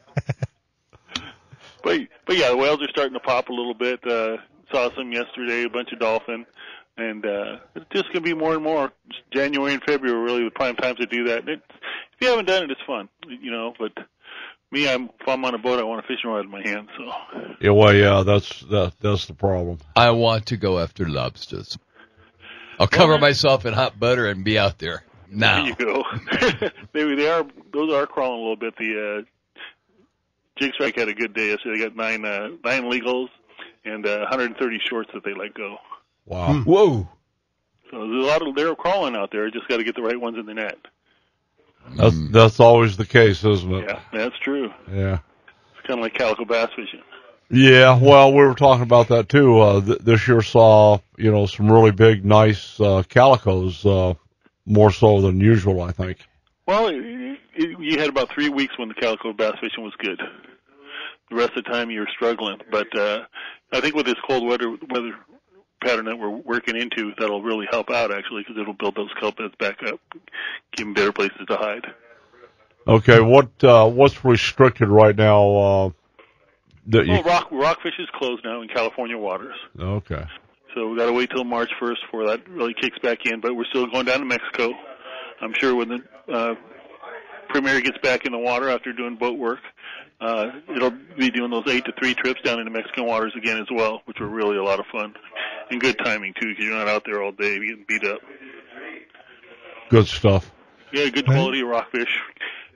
But yeah, the whales are starting to pop a little bit. Saw some yesterday, a bunch of dolphin, and it's just going to be more and more. January and February are really the prime times to do that. If you haven't done it, it's fun, But me, if I'm on a boat, I want a fishing rod in my hand. So. Yeah. Well, yeah, that's the problem. I want to go after lobsters. I'll cover myself in hot butter and be out there now. There you go. Maybe those are crawling a little bit. The Jig Strike had a good day yesterday. They got nine legals and 130 shorts that they let go. Wow. Whoa. So there's a lot of they're crawling out there. Just got to get the right ones in the net. That's always the case, isn't it? Yeah, that's true. Yeah. It's kind of like calico bass fishing. Yeah, well, we were talking about that too. This year saw, some really big, nice calicos, more so than usual, I think. Well, you had about 3 weeks when the calico bass fishing was good. The rest of the time you were struggling. But I think with this cold weather pattern that we're working into, that'll really help out, actually, because it'll build those kelp beds back up, give them better places to hide. Okay, what's restricted right now? Rockfish is closed now in California waters. Okay. So we got to wait till March 1st before that really kicks back in. But we're still going down to Mexico. I'm sure when the Premier gets back in the water after doing boat work, it'll be doing those 8 to 3 trips down into Mexican waters again as well, which were really a lot of fun and good timing too, because you're not out there all day getting beat up. Good stuff. Yeah, good quality rockfish.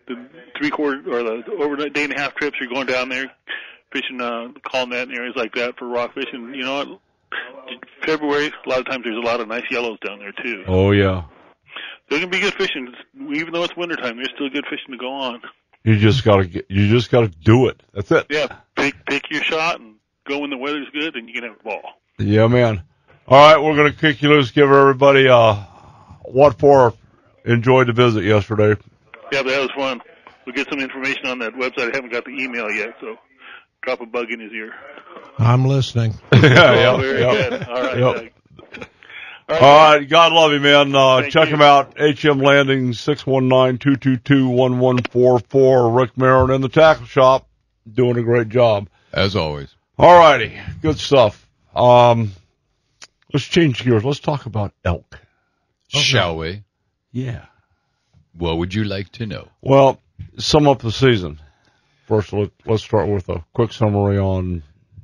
the 3/4 or the overnight day and a half trips, you're going down there fishing, calling that in areas like that for rockfish. And you know what? February, a lot of times there's a lot of nice yellows down there too. Oh yeah. So it can be good fishing, even though it's wintertime. There's still good fishing to go on. You just gotta do it. That's it. Yeah, pick your shot and go when the weather's good, and you can have a ball. Yeah, man. All right, we're gonna kick you loose. Give everybody what for. Enjoyed the visit yesterday. Yeah, that was fun. We'll get some information on that website. I haven't got the email yet, so drop a bug in his ear. I'm listening. Very good. All right. Yep. All right. God love you, man. Check him out. HM Landing, 619-222-1144. Rick Marin in the tackle shop, doing a great job. As always. All righty. Good stuff. Let's change gears. Let's talk about elk. Shall we? Yeah. What would you like to know? Well, sum up the season. First, let's start with a quick summary on.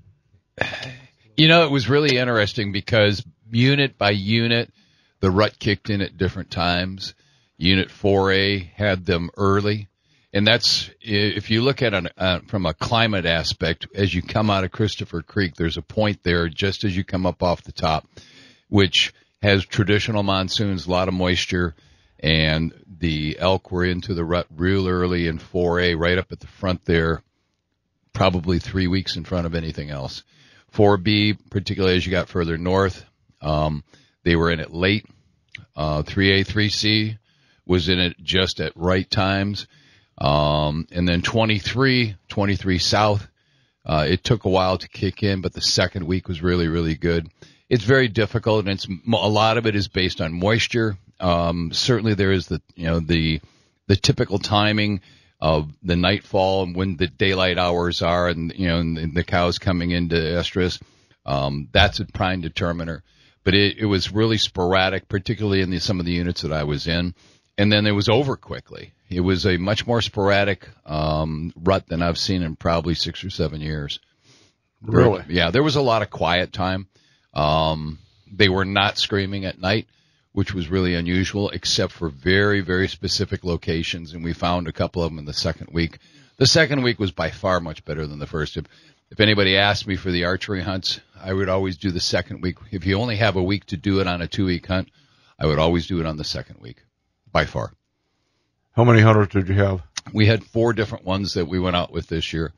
You know, it was really interesting because unit by unit, the rut kicked in at different times. Unit 4A had them early. And that's, if you look at it from a climate aspect, as you come out of Christopher Creek, there's a point there just as you come up off the top, which has traditional monsoons, a lot of moisture, and the elk were into the rut real early in 4A, right up at the front there, probably 3 weeks in front of anything else. 4B, particularly as you got further north, they were in it late. 3A, 3C was in it just at right times. And then 23 South, it took a while to kick in, but the second week was really, really good. It's very difficult, and a lot of it is based on moisture. Certainly there is the typical timing of the nightfall and when the daylight hours are, and and the cows coming into estrus. That's a prime determiner. But it was really sporadic, particularly in some of the units that I was in. And then it was over quickly. It was a much more sporadic rut than I've seen in probably 6 or 7 years. Really? Yeah, there was a lot of quiet time. They were not screaming at night, which was really unusual, except for very, very specific locations, and we found a couple of them in the second week. The second week was by far much better than the first. If anybody asked me for the archery hunts, I would always do the second week. If you only have a week to do it on a 2-week hunt, I would always do it on the second week, by far. How many hunters did you have? We had 4 different ones that we went out with this year.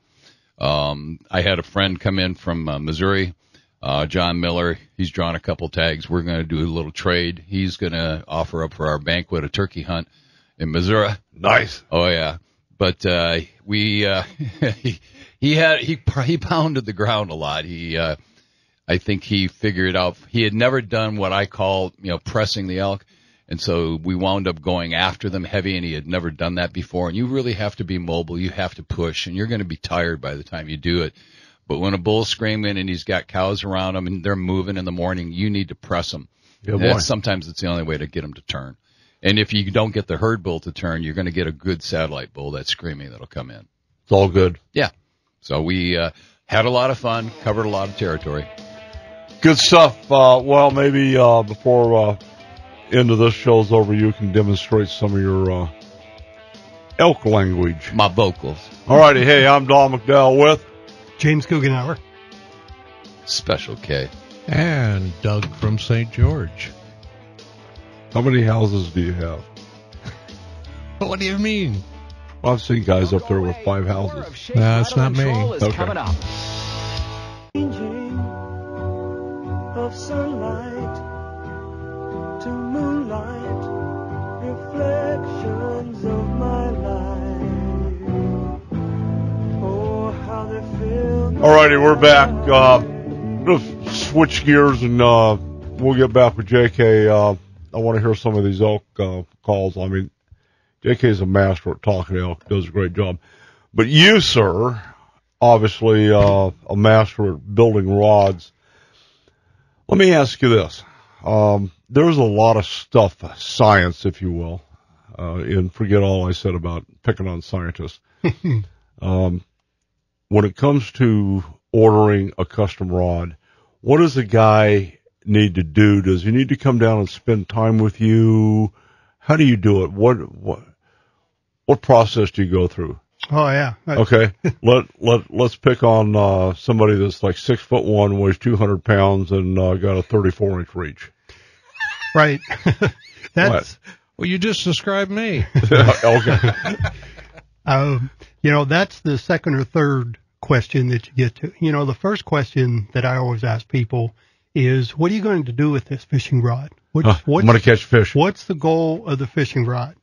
I had a friend come in from Missouri, John Miller. He's drawn a couple tags. We're going to do a little trade. He's going to offer up for our banquet a turkey hunt in Missouri. Nice. Oh yeah, but he pounded the ground a lot. I think he figured out he had never done what I call pressing the elk, and so we wound up going after them heavy, and he had never done that before. And you really have to be mobile. You have to push, and you're going to be tired by the time you do it. But when a bull's screaming and he's got cows around him and they're moving in the morning, you need to press them. Yeah, sometimes it's the only way to get them to turn. And if you don't get the herd bull to turn, you're going to get a good satellite bull that's screaming that'll come in. It's all good. Yeah. So we had a lot of fun, covered a lot of territory. Good stuff. Well, maybe before end of this show's over, you can demonstrate some of your elk language. My vocals. All righty. Hey, I'm Don McDowell with James Guggenauer. Special K. And Doug from St. George. How many houses do you have? What do you mean? Well, I've seen guys up there with 5 houses. That's not me. Okay. Of sunlight to moonlight, reflections of my life. Oh, how they feel. All righty, we're back. Let's switch gears and we'll get back with JK. I want to hear some of these elk calls. I mean, JK is a master at talking elk, does a great job. But you, sir, obviously a master at building rods. Let me ask you this. There's a lot of stuff, science, if you will, and forget all I said about picking on scientists. When it comes to ordering a custom rod, what does a guy need to do? Does he need to come down and spend time with you? How do you do it? What process do you go through? Oh yeah. Okay. Let's pick on somebody that's like 6'1", weighs 200 pounds, and got a 34-inch reach. Right. That's. Well, you just described me. Okay. That's the second or third question that you get to. The first question that I always ask people is, what are you going to do with this fishing rod? I'm going to catch fish. What's the goal of the fishing rod?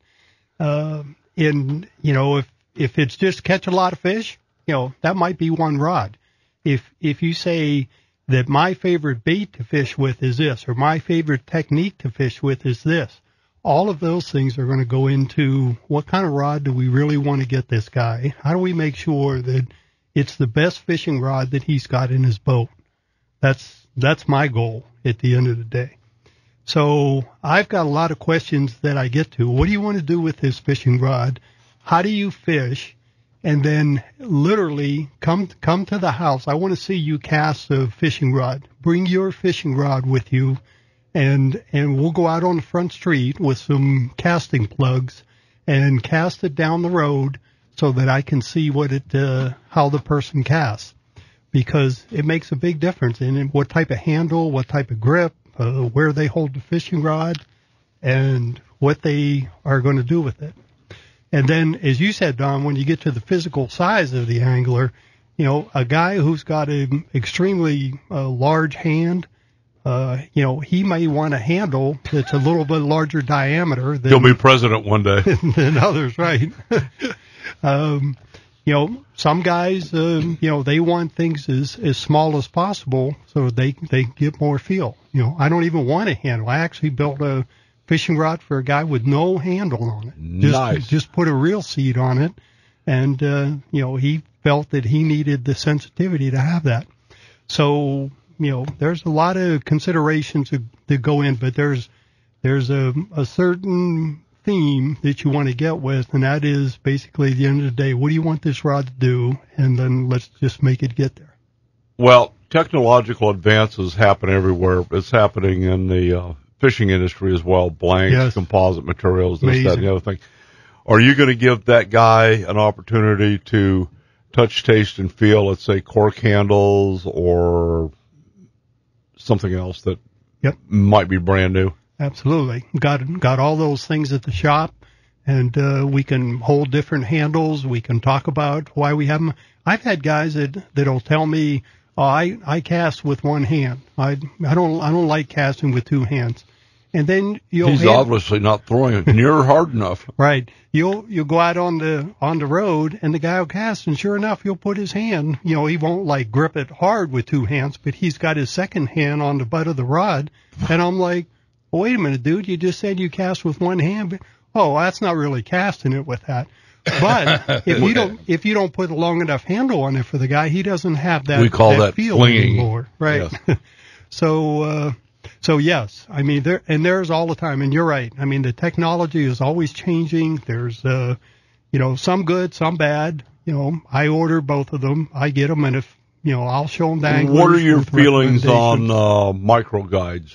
If it's just catch a lot of fish, that might be one rod. If you say that my favorite bait to fish with is this, or my favorite technique to fish with is this, all of those things are going to go into what kind of rod do we really want to get this guy? How do we make sure that it's the best fishing rod that he's got in his boat? That's my goal at the end of the day. So I've got a lot of questions that I get to. What do you want to do with this fishing rod? How do you fish? And then literally come to the house. I want to see you cast a fishing rod. Bring your fishing rod with you, and we'll go out on the front street with some casting plugs and cast it down the road so that I can see how the person casts, because it makes a big difference in what type of handle, what type of grip, where they hold the fishing rod, and what they are going to do with it. And then, as you said, Don, when you get to the physical size of the angler, a guy who's got an extremely large hand, he may want a handle that's a little bit larger diameter than... He'll be president one day. ...than others, right? Some guys, they want things as small as possible so they get more feel. I don't even want a handle. I actually built a fishing rod for a guy with no handle on it. Nice. Just put a reel seat on it, and he felt that he needed the sensitivity to have that. So there's a lot of considerations that go in, but there's a certain theme that you want to get with, and that is basically at the end of the day, what do you want this rod to do, and then let's just make it get there. Well, technological advances happen everywhere. It's happening in the fishing industry as well, blanks, yes. Composite materials, this, Amazing. that, and the other thing. Are you going to give that guy an opportunity to touch, taste, and feel, let's say, cork handles or something else that might be brand new? Absolutely. Got all those things at the shop, and we can hold different handles. We can talk about why we have them. I've had guys that'll tell me, oh, I cast with one hand. I don't like casting with two hands. And then he's obviously not throwing it near hard enough. Right. You'll go out on the road, and the guy will cast, and sure enough, he'll put his hand. He won't like grip it hard with two hands, but he's got his second hand on the butt of the rod, and I'm like, well, wait a minute, dude, you just said you cast with one hand. Oh, that's not really casting it with that. But if you don't put a long enough handle on it for the guy, he doesn't have that. We call that feel flinging anymore, right? Yes. So yes, I mean there's all the time, and you're right. I mean the technology is always changing. There's some good, some bad. I order both of them. I get them, and if I'll show them the anglers. What are your feelings on micro guides,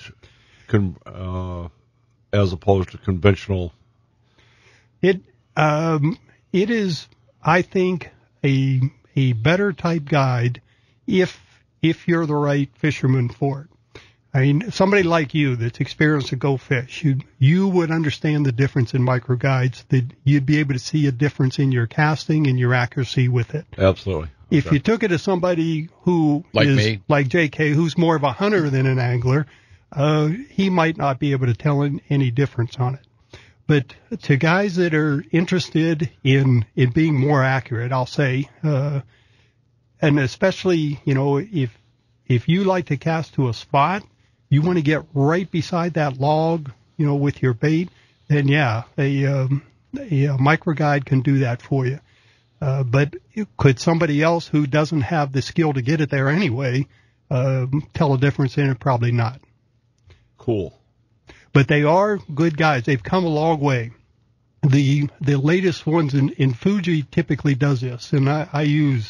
as opposed to conventional? It is, I think, a better type guide if you're the right fisherman for it. I mean, somebody like you that's experienced to go fish, you would understand the difference in micro guides, that you'd be able to see a difference in your casting and your accuracy with it. Absolutely. Okay. If you took it to somebody who like is me, like JK, who's more of a hunter than an angler, he might not be able to tell any difference on it. But to guys that are interested in being more accurate, I'll say, and especially, if you like to cast to a spot, you want to get right beside that log, with your bait, then yeah, a micro guide can do that for you. But could somebody else who doesn't have the skill to get it there anyway, tell a difference in it? Probably not. Cool. But they are good guides. They've come a long way. The latest ones in Fuji typically does this, and I use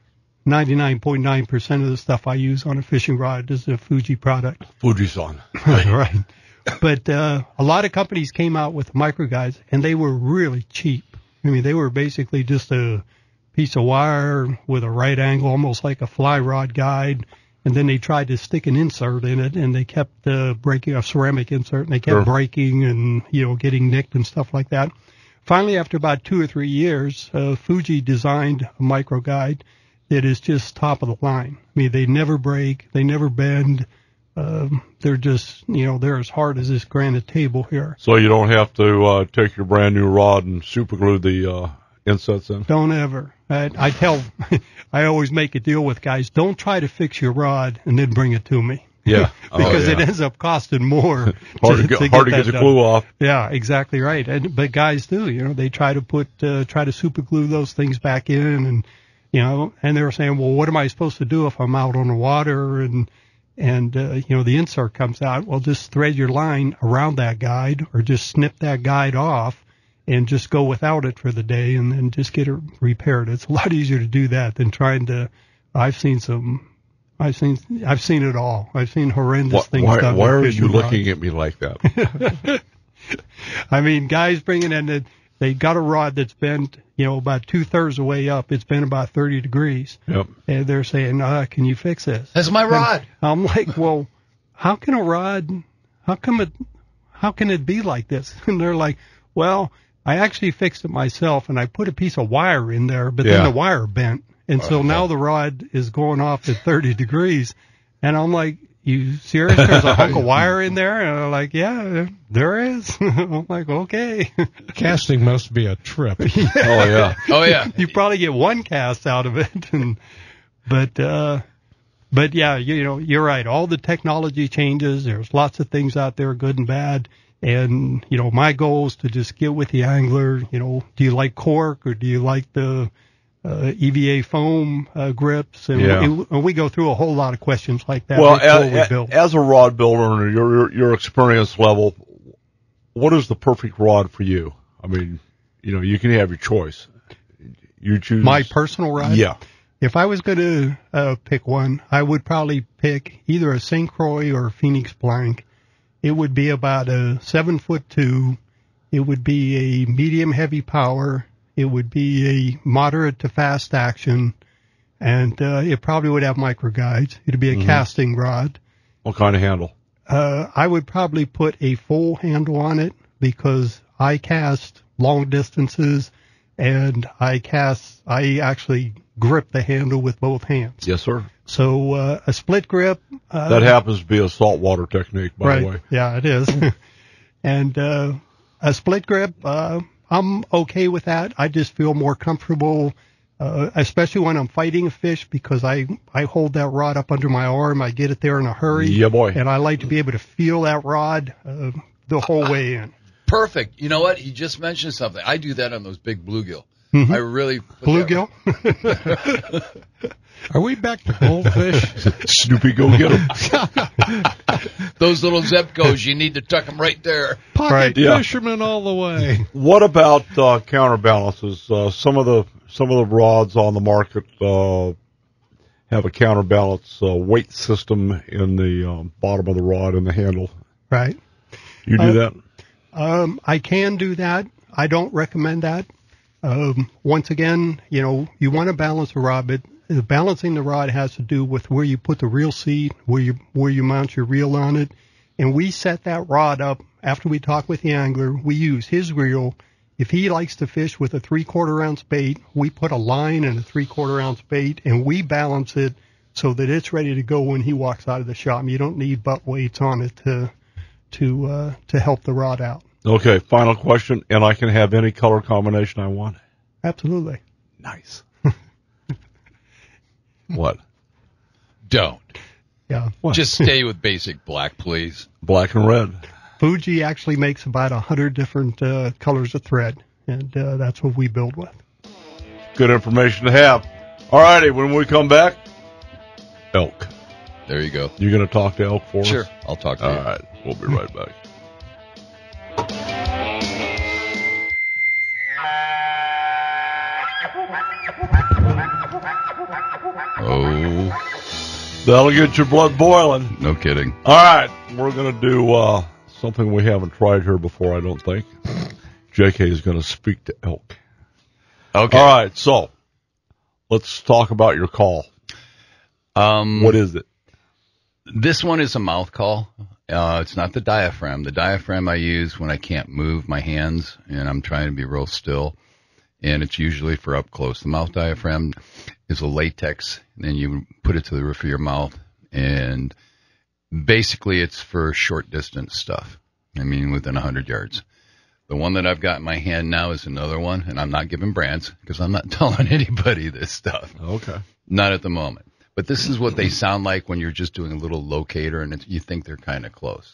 99.9% of the stuff I use on a fishing rod is a Fuji product. Fuji-san. Right. But a lot of companies came out with micro guides, and they were really cheap. I mean, they were basically just a piece of wire with a right angle, almost like a fly rod guide. And then they tried to stick an insert in it, and they kept breaking a ceramic insert, and they kept breaking and, getting nicked and stuff like that. Finally, after about 2 or 3 years, Fuji designed a micro guide that is just top of the line. I mean, they never break, they never bend. They're just, they're as hard as this granite table here. So you don't have to take your brand new rod and super glue the insets in? Don't ever. I always make a deal with guys, don't try to fix your rod and then bring it to me. Yeah. Because it ends up costing more. hard to get the glue off. Yeah, exactly right. But guys do, they try to super glue those things back in, and, and they were saying, well, what am I supposed to do if I'm out on the water and the insert comes out? Well, just thread your line around that guide, or just snip that guide off and just go without it for the day, and then just get it repaired. It's a lot easier to do that than trying to. I've seen it all. I've seen horrendous things done. Why are you looking at me like that? I mean, guys bringing in they got a rod that's bent, about 2/3 the way up. It's been about 30 degrees. Yep. And they're saying, can you fix this? That's my rod. And I'm like, well, how can it be like this? And they're like, well, I actually fixed it myself, and I put a piece of wire in there, but then the wire bent. And so now the rod is going off at 30 degrees. And I'm like, you serious? There's a hunk of wire in there? And I'm like, yeah, there is. I'm like, okay. Casting must be a trip. Oh, yeah. You probably get one cast out of it. But yeah, you're right. All the technology changes. There's lots of things out there, good and bad. And, my goal is to just get with the angler. Do you like cork, or do you like the EVA foam grips? And we go through a whole lot of questions like that. Well, as a rod builder and your experience level, what is the perfect rod for you? I mean, you can have your choice. You choose my personal rod. Yeah. If I was going to pick one, I would probably pick either a St. Croix or a Phoenix Blank. It would be about a 7'2". It would be a medium heavy power. It would be a moderate to fast action, and it probably would have micro guides. It'd be a casting rod. What kind of handle? I would probably put a full handle on it, because I cast long distances, and I actually grip the handle with both hands. Yes, sir. So a split grip. That happens to be a saltwater technique, by the way. Yeah, it is. And a split grip, I'm okay with that. I just feel more comfortable, especially when I'm fighting a fish, because I hold that rod up under my arm. I get it there in a hurry. Yeah, boy. And I like to be able to feel that rod the whole way in. Perfect. You know what? He just mentioned something. I do that on those big bluegill. Mm-hmm. I really bluegill. Are we back to goldfish? Snoopy, go get them. Those little Zebcos, you need to tuck them right there. Pocket fishermen all the way. What about counterbalances? Some of the rods on the market have a counterbalance weight system in the bottom of the rod and the handle. Right. You do that? I can do that. I don't recommend that. Once again, you want to balance the rod, but balancing the rod has to do with where you put the reel seat, where you mount your reel on it. And we set that rod up after we talk with the angler. We use his reel. If he likes to fish with a 3/4 ounce bait, we put a line and a 3/4 ounce bait, and we balance it so that it's ready to go when he walks out of the shop. You don't need butt weights on it to help the rod out. Okay, final question, and I can have any color combination I want? Absolutely. Nice. What? Don't. Yeah. What? Just stay with basic black, please. Black and red. Fuji actually makes about 100 different colors of thread, and that's what we build with. Good information to have. All righty, when we come back, elk. There you go. You going to talk to elk for us? Sure, I'll talk to you. All right, we'll be right back. Oh. That'll get your blood boiling. No kidding. All right, we're going to do something we haven't tried here before, I don't think. JK is going to speak to elk. Okay. All right, so let's talk about your call. What is it? This one is a mouth call. It's not the diaphragm. The diaphragm I use when I can't move my hands and I'm trying to be real still, and it's usually for up close. The mouth diaphragm is a latex, and then you put it to the roof of your mouth, and basically it's for short distance stuff. I mean, within 100 yards. The one that I've got in my hand now is another one, and I'm not giving brands because I'm not telling anybody this stuff. Okay. Not at the moment. But this is what they sound like when you're just doing a little locator and you think they're kind of close.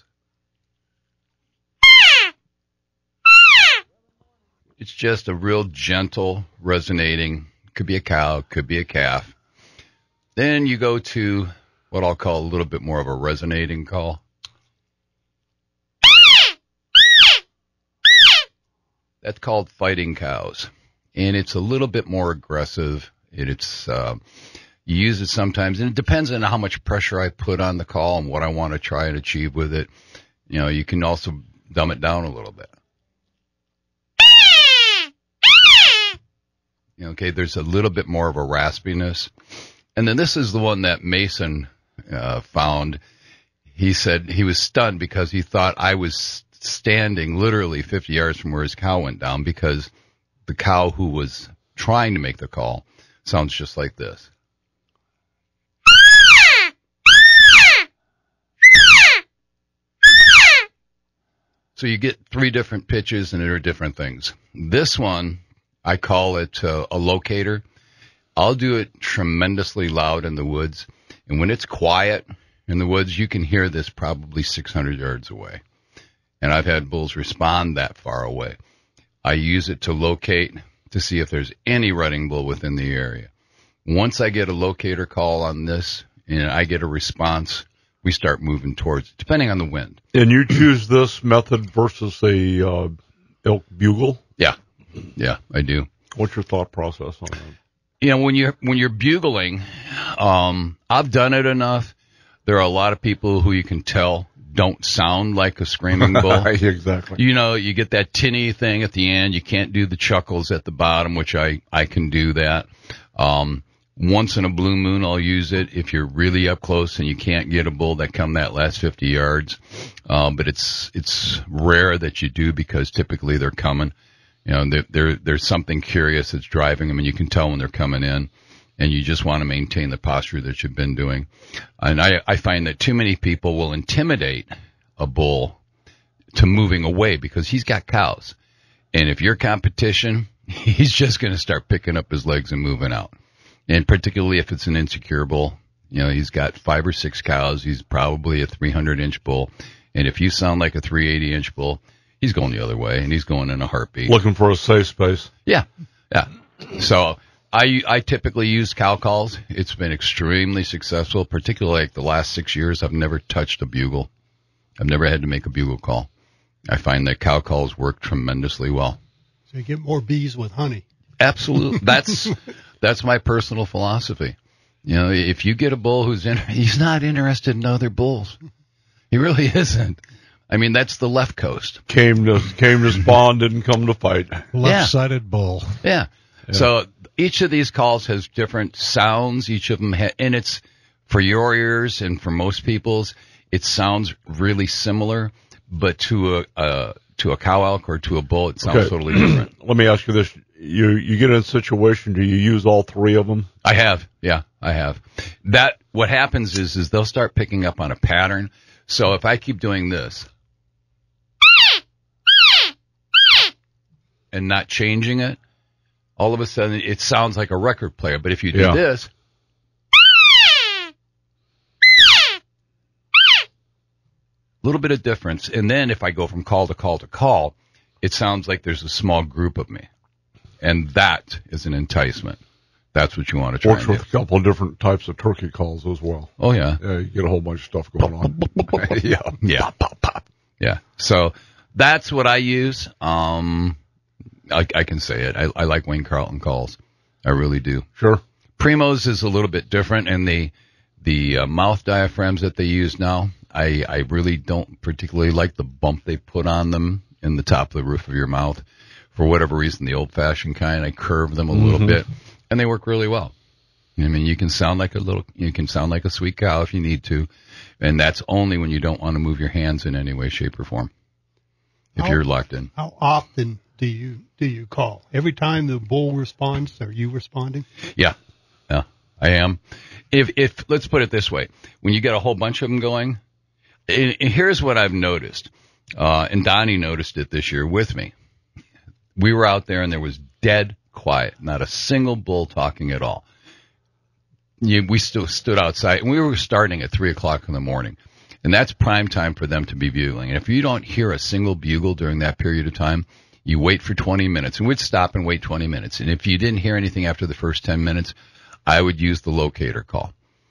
It's just a real gentle, resonating, could be a cow, could be a calf. Then you go to what I'll call a little bit more of a resonating call. That's called fighting cows. And it's a little bit more aggressive. It's you use it sometimes, and it depends on how much pressure I put on the call and what I want to try and achieve with it. You know, you can also dumb it down a little bit. Okay, there's a little bit more of a raspiness. And then this is the one that Mason found. He said he was stunned because he thought I was standing literally 50 yards from where his cow went down, because the cow who was trying to make the call sounds just like this. So you get 3 different pitches, and they're different things. This one, I call it a locator. I'll do it tremendously loud in the woods. And when it's quiet in the woods, you can hear this probably 600 yards away. And I've had bulls respond that far away. I use it to locate to see if there's any rutting bull within the area. Once I get a locator call on this and I get a response, we start moving towards it, depending on the wind. And you choose this method versus a elk bugle? Yeah, I do. What's your thought process on that? You know, when you're bugling, I've done it enough. There are a lot of people who you can tell don't sound like a screaming bull. Exactly. You know, you get that tinny thing at the end. You can't do the chuckles at the bottom, which I can do that. Once in a blue moon, I'll use it if you're really up close and you can't get a bull that come that last 50 yards. But it's rare that you do, because typically they're coming. You know, there's something curious that's driving them, and you can tell when they're coming in, and you just want to maintain the posture that you've been doing. And I find that too many people will intimidate a bull to moving away because he's got cows. And if you're competition, he's just going to start picking up his legs and moving out. And particularly if it's an insecure bull, you know, he's got 5 or 6 cows. He's probably a 300-inch bull. And if you sound like a 380-inch bull, he's going the other way, and he's going in a heartbeat. Looking for a safe space. Yeah. So I typically use cow calls. It's been extremely successful, particularly like the last 6 years. I've never touched a bugle. I've never had to make a bugle call. I find that cow calls work tremendously well. So you get more bees with honey. Absolutely. That's my personal philosophy. You know, if you get a bull he's not interested in other bulls. He really isn't. I mean, that's the left coast. Came to spawn, didn't come to fight. Left-sided bull. Yeah. So each of these calls has different sounds. Each of them, and it's for your ears and for most people's, it sounds really similar, but to a cow elk or to a bull, it sounds totally different. Let me ask you this: you get in a situation, do you use all 3 of them? I have. Yeah, I have. That what happens is they'll start picking up on a pattern. So if I keep doing this and not changing it, all of a sudden it sounds like a record player. But if you do this, a little bit of difference. And then if I go from call to call to call, it sounds like there's a small group of me. And that is an enticement. That's what you want to try. Works with a couple of different types of turkey calls as well. Oh, yeah. Yeah, you get a whole bunch of stuff going on. Yeah. Pop, pop. Yeah. So that's what I use. I can say it. I like Wayne Carlton calls. I really do. Sure. Primo's is a little bit different, and the mouth diaphragms that they use now, I really don't particularly like the bump they put on them in the top of the roof of your mouth. for whatever reason, the old-fashioned kind. I curve them a little bit, and they work really well. I mean, you can sound like a sweet cow if you need to, and that's only when you don't want to move your hands in any way, shape, or form. If you're locked in. How often do you call? Every time the bull responds, are you responding? Yeah, I am. If let's put it this way, when you get a whole bunch of them going, and here's what I've noticed, and Donnie noticed it this year with me. We were out there and there was dead quiet, not a single bull talking at all. We still stood outside, and we were starting at 3:00 in the morning, and that's prime time for them to be bugling. And if you don't hear a single bugle during that period of time, you wait for 20 minutes, and we'd stop and wait 20 minutes. And if you didn't hear anything after the first 10 minutes, I would use the locator call.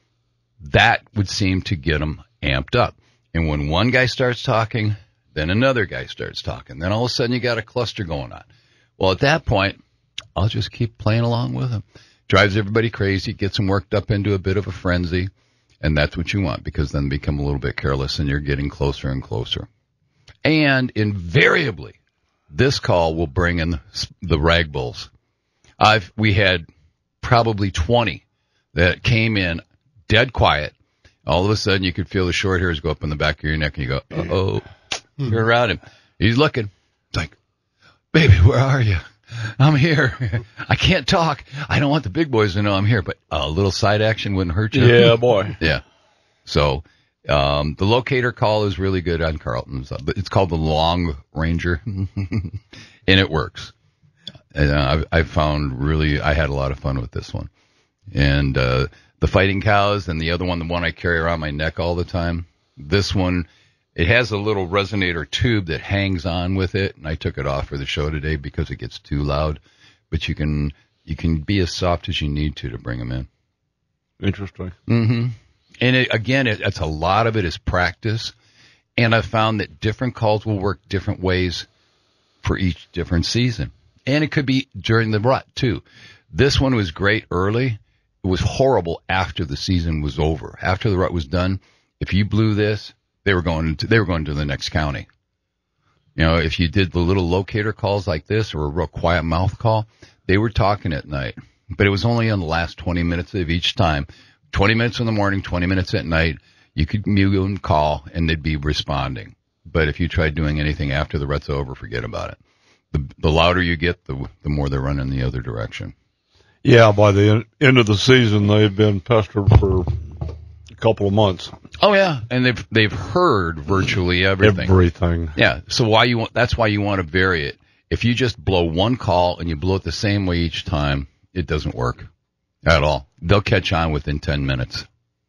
That would seem to get them amped up. And when one guy starts talking, then another guy starts talking. Then all of a sudden you got a cluster going on. Well, at that point, I'll just keep playing along with them. Drives everybody crazy, gets them worked up into a bit of a frenzy, and that's what you want, because then they become a little bit careless and you're getting closer and closer. And invariably, this call will bring in the rag bulls. We had probably 20 that came in dead quiet. All of a sudden, you could feel the short hairs go up in the back of your neck, and you go, uh-oh. You're around him. He's looking. It's like, baby, where are you? I'm here. I can't talk. I don't want the big boys to know I'm here, but a little side action wouldn't hurt you. Yeah, boy. Yeah. So the locator call is really good on Carlton's. It's called the Long Ranger, and it works. And I found I had a lot of fun with this one. And the Fighting Cows and the other one, the one I carry around my neck all the time, this one, it has a little resonator tube that hangs on with it, and I took it off for the show today because it gets too loud. But you can be as soft as you need to bring them in. Interesting. Mm-hmm. And it's a lot of it is practice, and I found that different calls will work different ways for each different season. And it could be during the rut, too. This one was great early. It was horrible after the season was over. After the rut was done, if you blew this, they were going to the next county. You know, if you did the little locator calls like this or a real quiet mouth call, they were talking at night. But it was only in the last 20 minutes of each time. 20 minutes in the morning, 20 minutes at night, you could mute and call, and they'd be responding. But if you tried doing anything after the rut's over, forget about it. The louder you get, the more they're running the other direction. Yeah, by the end of the season, they've been pestered for a couple of months. Oh yeah, and they've heard virtually everything. Everything. Yeah, so that's why you want to vary it. If you just blow one call and you blow it the same way each time, it doesn't work at all. They'll catch on within 10 minutes.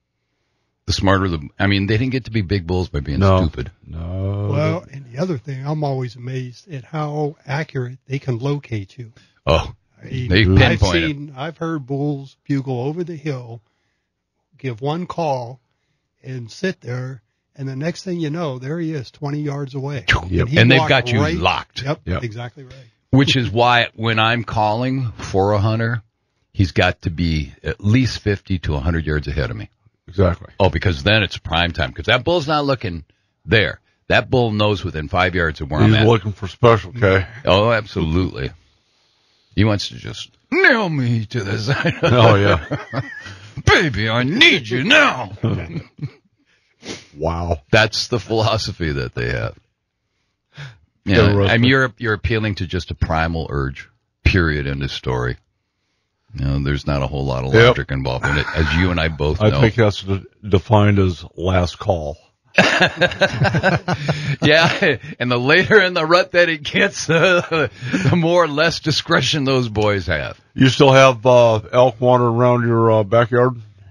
The smarter they didn't get to be big bulls by being stupid. No. Well, and the other thing, I'm always amazed at how accurate they can locate you. Oh, they pinpoint it. I've heard bulls bugle over the hill, give one call, and sit there, and the next thing you know, there he is, 20 yards away. Yep. And they've got you locked. Yep, exactly right. Which is why when I'm calling for a hunter, he's got to be at least 50 to 100 yards ahead of me. Exactly. Oh, because then it's prime time. Because that bull's not looking there. That bull knows within 5 yards of where I'm at. He's looking for special K. Oh, absolutely. He wants to just nail me to the side. Oh, yeah. Baby, I need you now. Wow. That's the philosophy that they have. You're appealing to just a primal urge, period, end of story. There's not a whole lot of logic involved in it, as you and I both know. I think that's defined as last call. Yeah, and the later in the rut that it gets, the more or less discretion those boys have. You still have elk wandering around your backyard?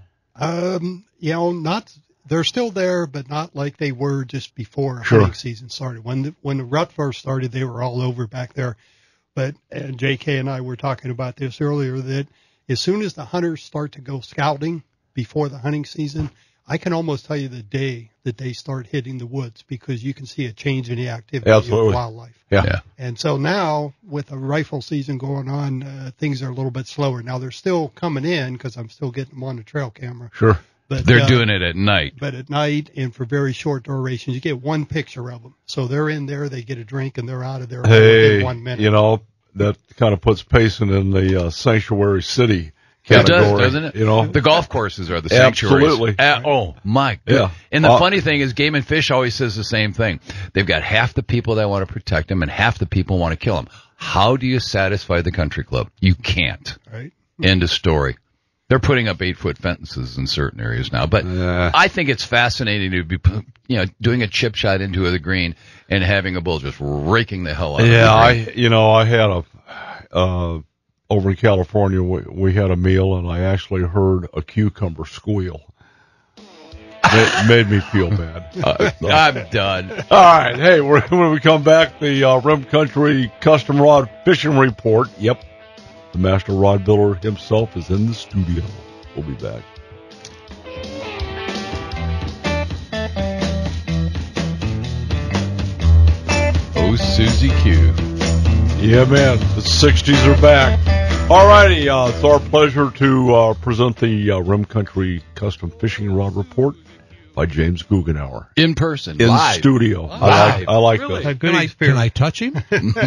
They're still there, but not like they were just before Sure. hunting season started. When the rut first started, they were all over back there. But J.K. and I were talking about this earlier, that as soon as the hunters start to go scouting before the hunting season, I can almost tell you the day that they start hitting the woods, because you can see a change in the activity of wildlife. Yeah. And so now, with the rifle season going on, things are a little bit slower. Now, they're still coming in because I'm still getting them on the trail camera. Sure. But they're doing it at night. But at night and for very short durations, you get one picture of them. So they're in there, they get a drink, and they're out of there within 1 minute. that kind of puts Payson in the sanctuary city category. It does, doesn't it? You know, the golf courses are the sanctuaries. Absolutely. Oh my God! Yeah. And the funny thing is, Game and Fish always says the same thing. They've got half the people that want to protect them, and half the people want to kill them. How do you satisfy the country club? You can't. Right. End of story. They're putting up 8-foot fences in certain areas now, but I think it's fascinating to be, doing a chip shot into the green and having a bull just raking the hell out of it. Yeah, I had over in California, we had a meal, and I actually heard a cucumber squeal. It made me feel bad. I'm done. All right. Hey, when we come back, the Rim Country Custom Rod Fishing Report. Yep. The master rod builder himself is in the studio. We'll be back. Oh, Susie Q. Yeah, man. The 60s are back. All righty. It's our pleasure to present the Rim Country Custom Fishing Rod Report by James Guggenauer. In person. In live. studio. Live. I like Really? that. Can I touch him?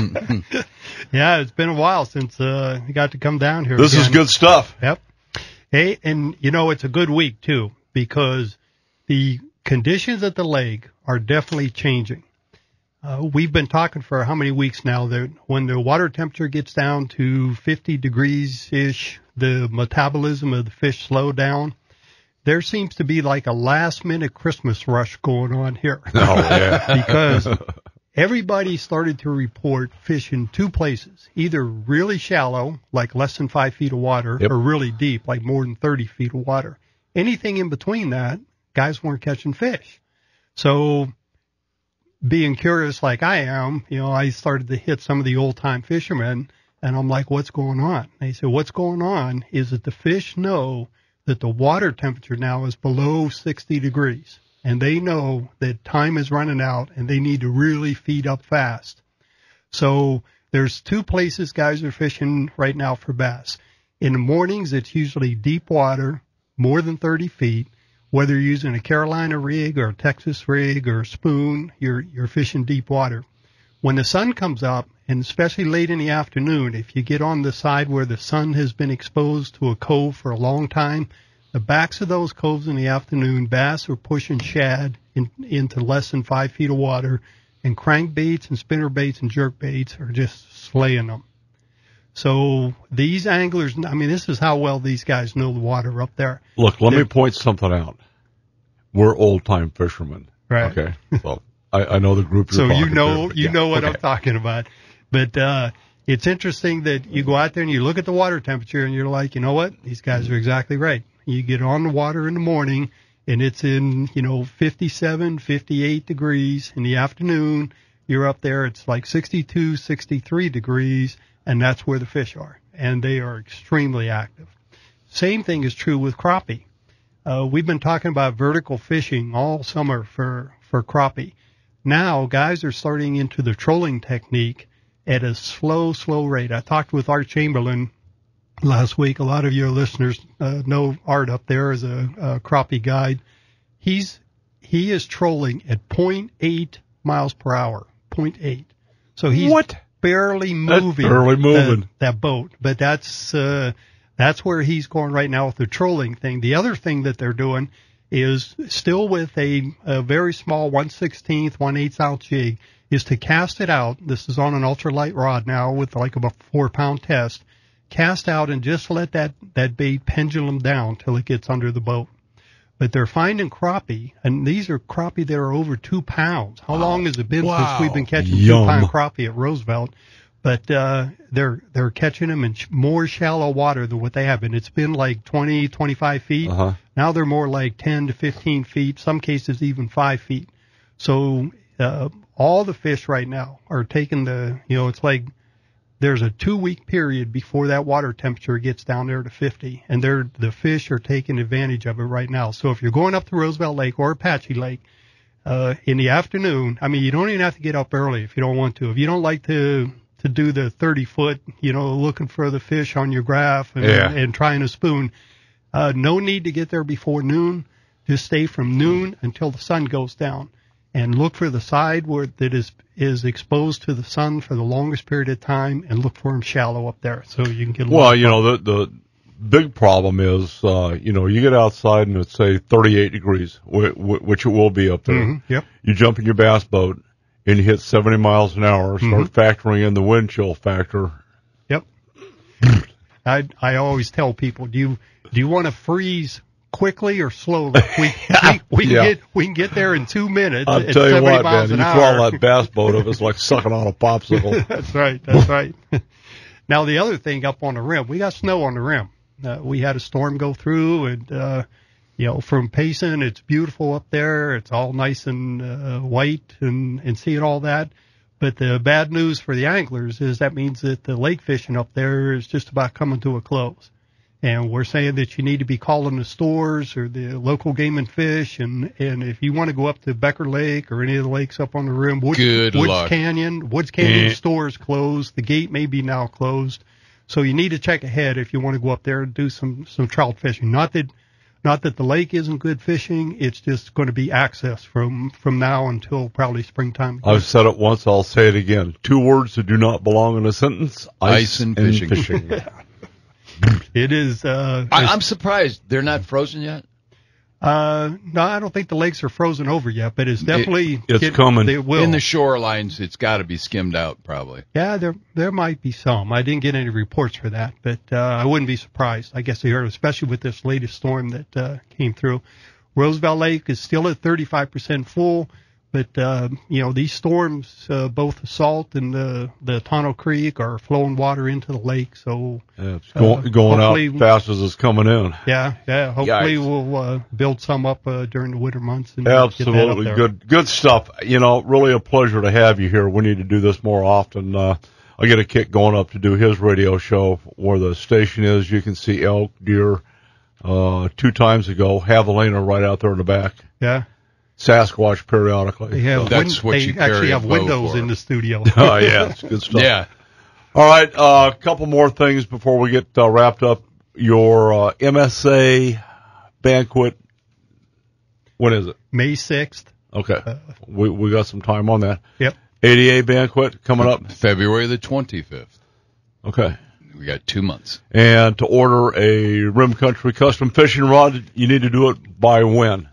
Yeah, it's been a while since he got to come down here. This again. is good stuff. Yep. Hey, and it's a good week too, because the conditions at the lake are definitely changing. We've been talking for how many weeks now that when the water temperature gets down to 50 degrees-ish, the metabolism of the fish slow down. There seems to be like a last-minute Christmas rush going on here. Oh, yeah. Because everybody started to report fish in two places, either really shallow, like less than 5 feet of water, Yep. or really deep, like more than 30 feet of water. Anything in between that, guys weren't catching fish. So being curious like I am, I started to hit some of the old-time fishermen, and I'm like, what's going on? And they said, what's going on is that the fish know that the water temperature now is below 60 degrees. And they know that time is running out and they need to really feed up fast. So there's two places guys are fishing right now for bass. In the mornings, it's usually deep water, more than 30 feet. Whether you're using a Carolina rig or a Texas rig or a spoon, you're fishing deep water. When the sun comes up, and especially late in the afternoon, if you get on the side where the sun has been exposed to a cove for a long time, the backs of those coves in the afternoon, bass are pushing shad into less than 5 feet of water, and crankbaits and spinnerbaits and jerkbaits are just slaying them. So these anglers, this is how well these guys know the water up there. Look, let me point something out. We're old-time fishermen. Right. Okay. So I know the group you're So talking to. you know what okay. I'm talking about. But it's interesting that you go out there and you look at the water temperature and you're like, you know what? These guys are exactly right. You get on the water in the morning and it's in, 57, 58 degrees. In the afternoon, you're up there. It's like 62, 63 degrees, and that's where the fish are. And they are extremely active. Same thing is true with crappie. We've been talking about vertical fishing all summer for crappie. Now, guys are starting into the trolling technique at a slow rate. I talked with Art Chamberlain last week. A lot of your listeners know Art up there as a crappie guide. He is trolling at 0.8 miles per hour. 0.8. So he's barely moving. That boat. But that's where he's going right now with the trolling thing. The other thing that they're doing is still with a very small 1/16, 1/8 ounce jig, is to cast it out. This is on an ultralight rod now with like about 4-pound test. Cast out and just let that bait pendulum down till it gets under the boat. But they're finding crappie, and these are crappie that are over 2 pounds. How long has it been since we've been catching 2-pound crappie at Roosevelt? But they're catching them in more shallow water than what they have been. It's been like 20, 25 feet. Uh-huh. Now they're more like 10 to 15 feet, some cases even 5 feet. So all the fish right now are taking it's like there's a 2-week period before that water temperature gets down there to 50, and the fish are taking advantage of it right now. So if you're going up to Roosevelt Lake or Apache Lake in the afternoon, you don't even have to get up early if you don't want to. If you don't like to do the 30-foot, looking for the fish on your graph and trying a spoon, no need to get there before noon. Just stay from noon until the sun goes down. and look for the side that is exposed to the sun for the longest period of time, and look for them shallow up there so you can get. Well, the big problem is, you get outside and it's say 38 degrees, which it will be up there. Mm-hmm, yep. You jump in your bass boat and you hit 70 miles an hour. Start factoring in the wind chill factor. Yep. I always tell people, do you want to freeze quickly or slowly? We can get there in 2 minutes. I'll at tell you 70 what, miles man, an you hour. throw that bass boat up, it's like sucking on a popsicle. That's right. Now, the other thing up on the rim, we got snow on the rim. We had a storm go through, and, from Payson, it's beautiful up there. It's all nice and white and seeing all that. But the bad news for the anglers is that means that the lake fishing up there is just about coming to a close. And we're saying that you need to be calling the stores or the local Game and Fish. And if you want to go up to Becker Lake or any of the lakes up on the rim, Woods Canyon store is closed. The gate may be now closed. So you need to check ahead if you want to go up there and do some trout fishing. Not that the lake isn't good fishing. It's just going to be access from now until probably springtime. I've said it once. I'll say it again. 2 words that do not belong in a sentence. Ice and fishing. It is. I'm surprised they're not frozen yet. No, I don't think the lakes are frozen over yet, but it's definitely it's coming. They will. In the shorelines, it's got to be skimmed out probably. Yeah, there might be some. I didn't get any reports for that, but I wouldn't be surprised. I guess they heard, especially with this latest storm that came through. Roosevelt Lake is still at 35% full, but these storms, both the Salt and the Tonto Creek, are flowing water into the lake. So it's going out fast as it's coming in. Yeah. Hopefully we'll build some up during the winter months. And absolutely get that up there. good stuff. Really a pleasure to have you here. We need to do this more often. I get a kick going up to do his radio show where the station is. You can see elk, deer. 2 times ago, javelina right out there in the back. Yeah. Sasquatch periodically. They actually have windows in the studio. Oh, yeah, it's good stuff. Yeah. All right, a couple more things before we get wrapped up. Your MSA banquet, when is it? May 6th. Okay, we got some time on that. Yep. ADA banquet coming up? February the 25th. Okay. We got 2 months. And to order a Rim Country custom fishing rod, you need to do it by when?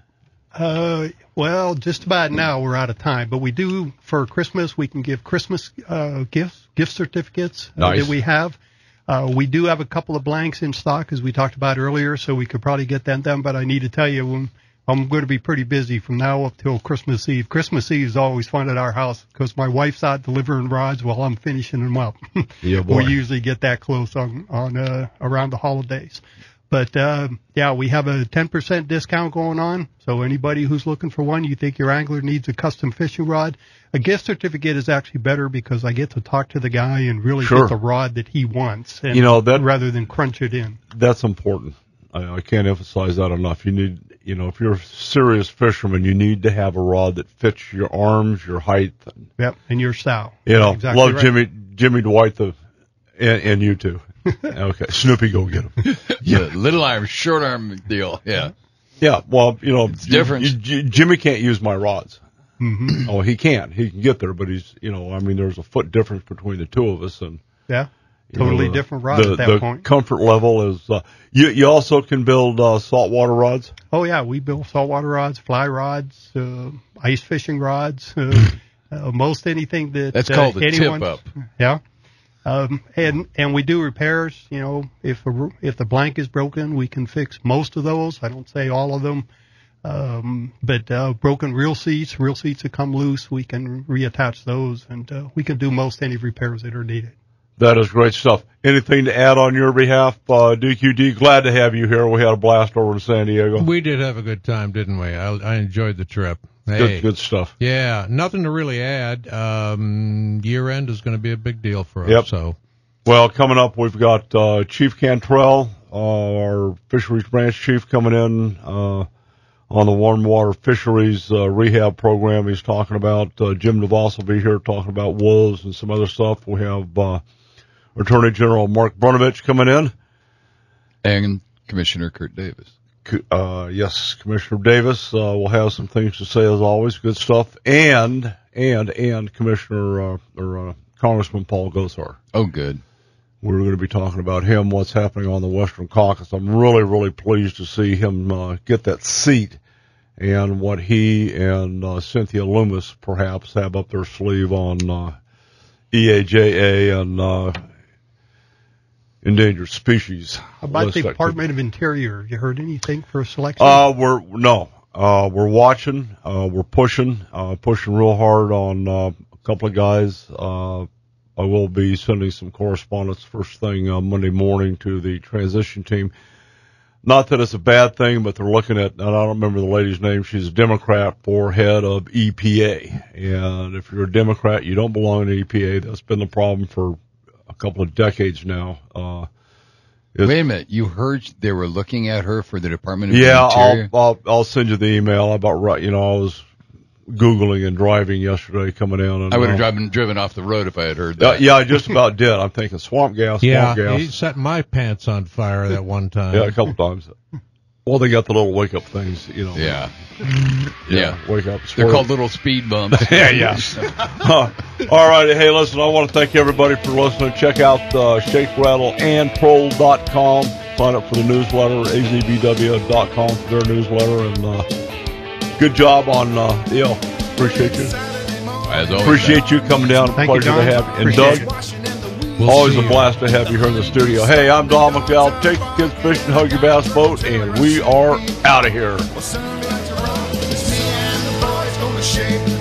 Well, just about now we're out of time, but we do, for Christmas, we can give Christmas gift certificates that we have. We do have a couple of blanks in stock, as we talked about earlier, so we could probably get them done, but I need to tell you, I'm going to be pretty busy from now up till Christmas Eve. Christmas Eve is always fun at our house because my wife's out delivering rods while I'm finishing them up. Yeah, boy. We usually get that close on around the holidays. But, we have a 10% discount going on. So anybody who's looking for one, you think your angler needs a custom fishing rod, a gift certificate is actually better because I get to talk to the guy and really get the rod that he wants, and, rather than crunch it in. That's important. I can't emphasize that enough. You need, if you're a serious fisherman, you need to have a rod that fits your arms, your height. Yep, and your style. Exactly love right. Jimmy Dwight and you too. Okay, Snoopy, go get him. Yeah, little arm, short arm deal. Yeah. Yeah, well, it's different. Jimmy can't use my rods. Mm-hmm. Oh, he can. He can get there, but he's, there's a foot difference between the two of us, and totally different rod at that point. The comfort level is. You also can build saltwater rods. Oh yeah, we build saltwater rods, fly rods, ice fishing rods, most anything that's called a tip up. Yeah. And we do repairs. If the blank is broken, we can fix most of those. I don't say all of them, but broken reel seats that come loose, we can reattach those, and we can do most any repairs that are needed. That is great stuff. Anything to add on your behalf, DQD? Glad to have you here. We had a blast over in San Diego. We did have a good time, didn't we? I enjoyed the trip. Hey. Good stuff. Yeah, nothing to really add. Year end is going to be a big deal for us. Yep. So, well, coming up, we've got Chief Cantrell, our fisheries branch chief, coming in on the warm water fisheries rehab program. He's talking about Jim DeVos will be here talking about wolves and some other stuff. We have Attorney General Mark Brnovich coming in, and Commissioner Kurt Davis. Yes, Commissioner Davis will have some things to say as always. Good stuff. And Commissioner or Congressman Paul Gosar. Oh, good. We're going to be talking about him, what's happening on the Western Caucus. I'm really, really pleased to see him get that seat, and what he and Cynthia Loomis perhaps have up their sleeve on EAJA and endangered species. How about the Department of Interior? Have you heard anything for a selection? We're watching. We're pushing real hard on a couple of guys. I will be sending some correspondence first thing Monday morning to the transition team. Not that it's a bad thing, but they're looking at, and I don't remember the lady's name, she's a Democrat for head of EPA. And if you're a Democrat, you don't belong to EPA. That's been the problem for a couple of decades now. Wait a minute, you heard they were looking at her for the Department of Interior? Yeah, I'll send you the email about, I was Googling and driving yesterday coming down. And, I would have driven off the road if I had heard that. Yeah, I just about did. I'm thinking swamp gas. Yeah, he set my pants on fire that one time. Yeah, a couple times. Well, they got the little wake-up things, Yeah. Wake up. They're called little speed bumps. Yeah. All right. Hey, listen, I want to thank everybody for listening. Check out ShakeRattleAndProll.com. Sign up for the newsletter, azbw.com for their newsletter, and good job on appreciate you. As always, appreciate you coming down. Pleasure to have you. And Doug, always a blast to have you here in the studio. Hey, I'm Don McDowell. Take the kids fishing, hug your bass boat, and we are out of here. Well, some of the boys gonna shape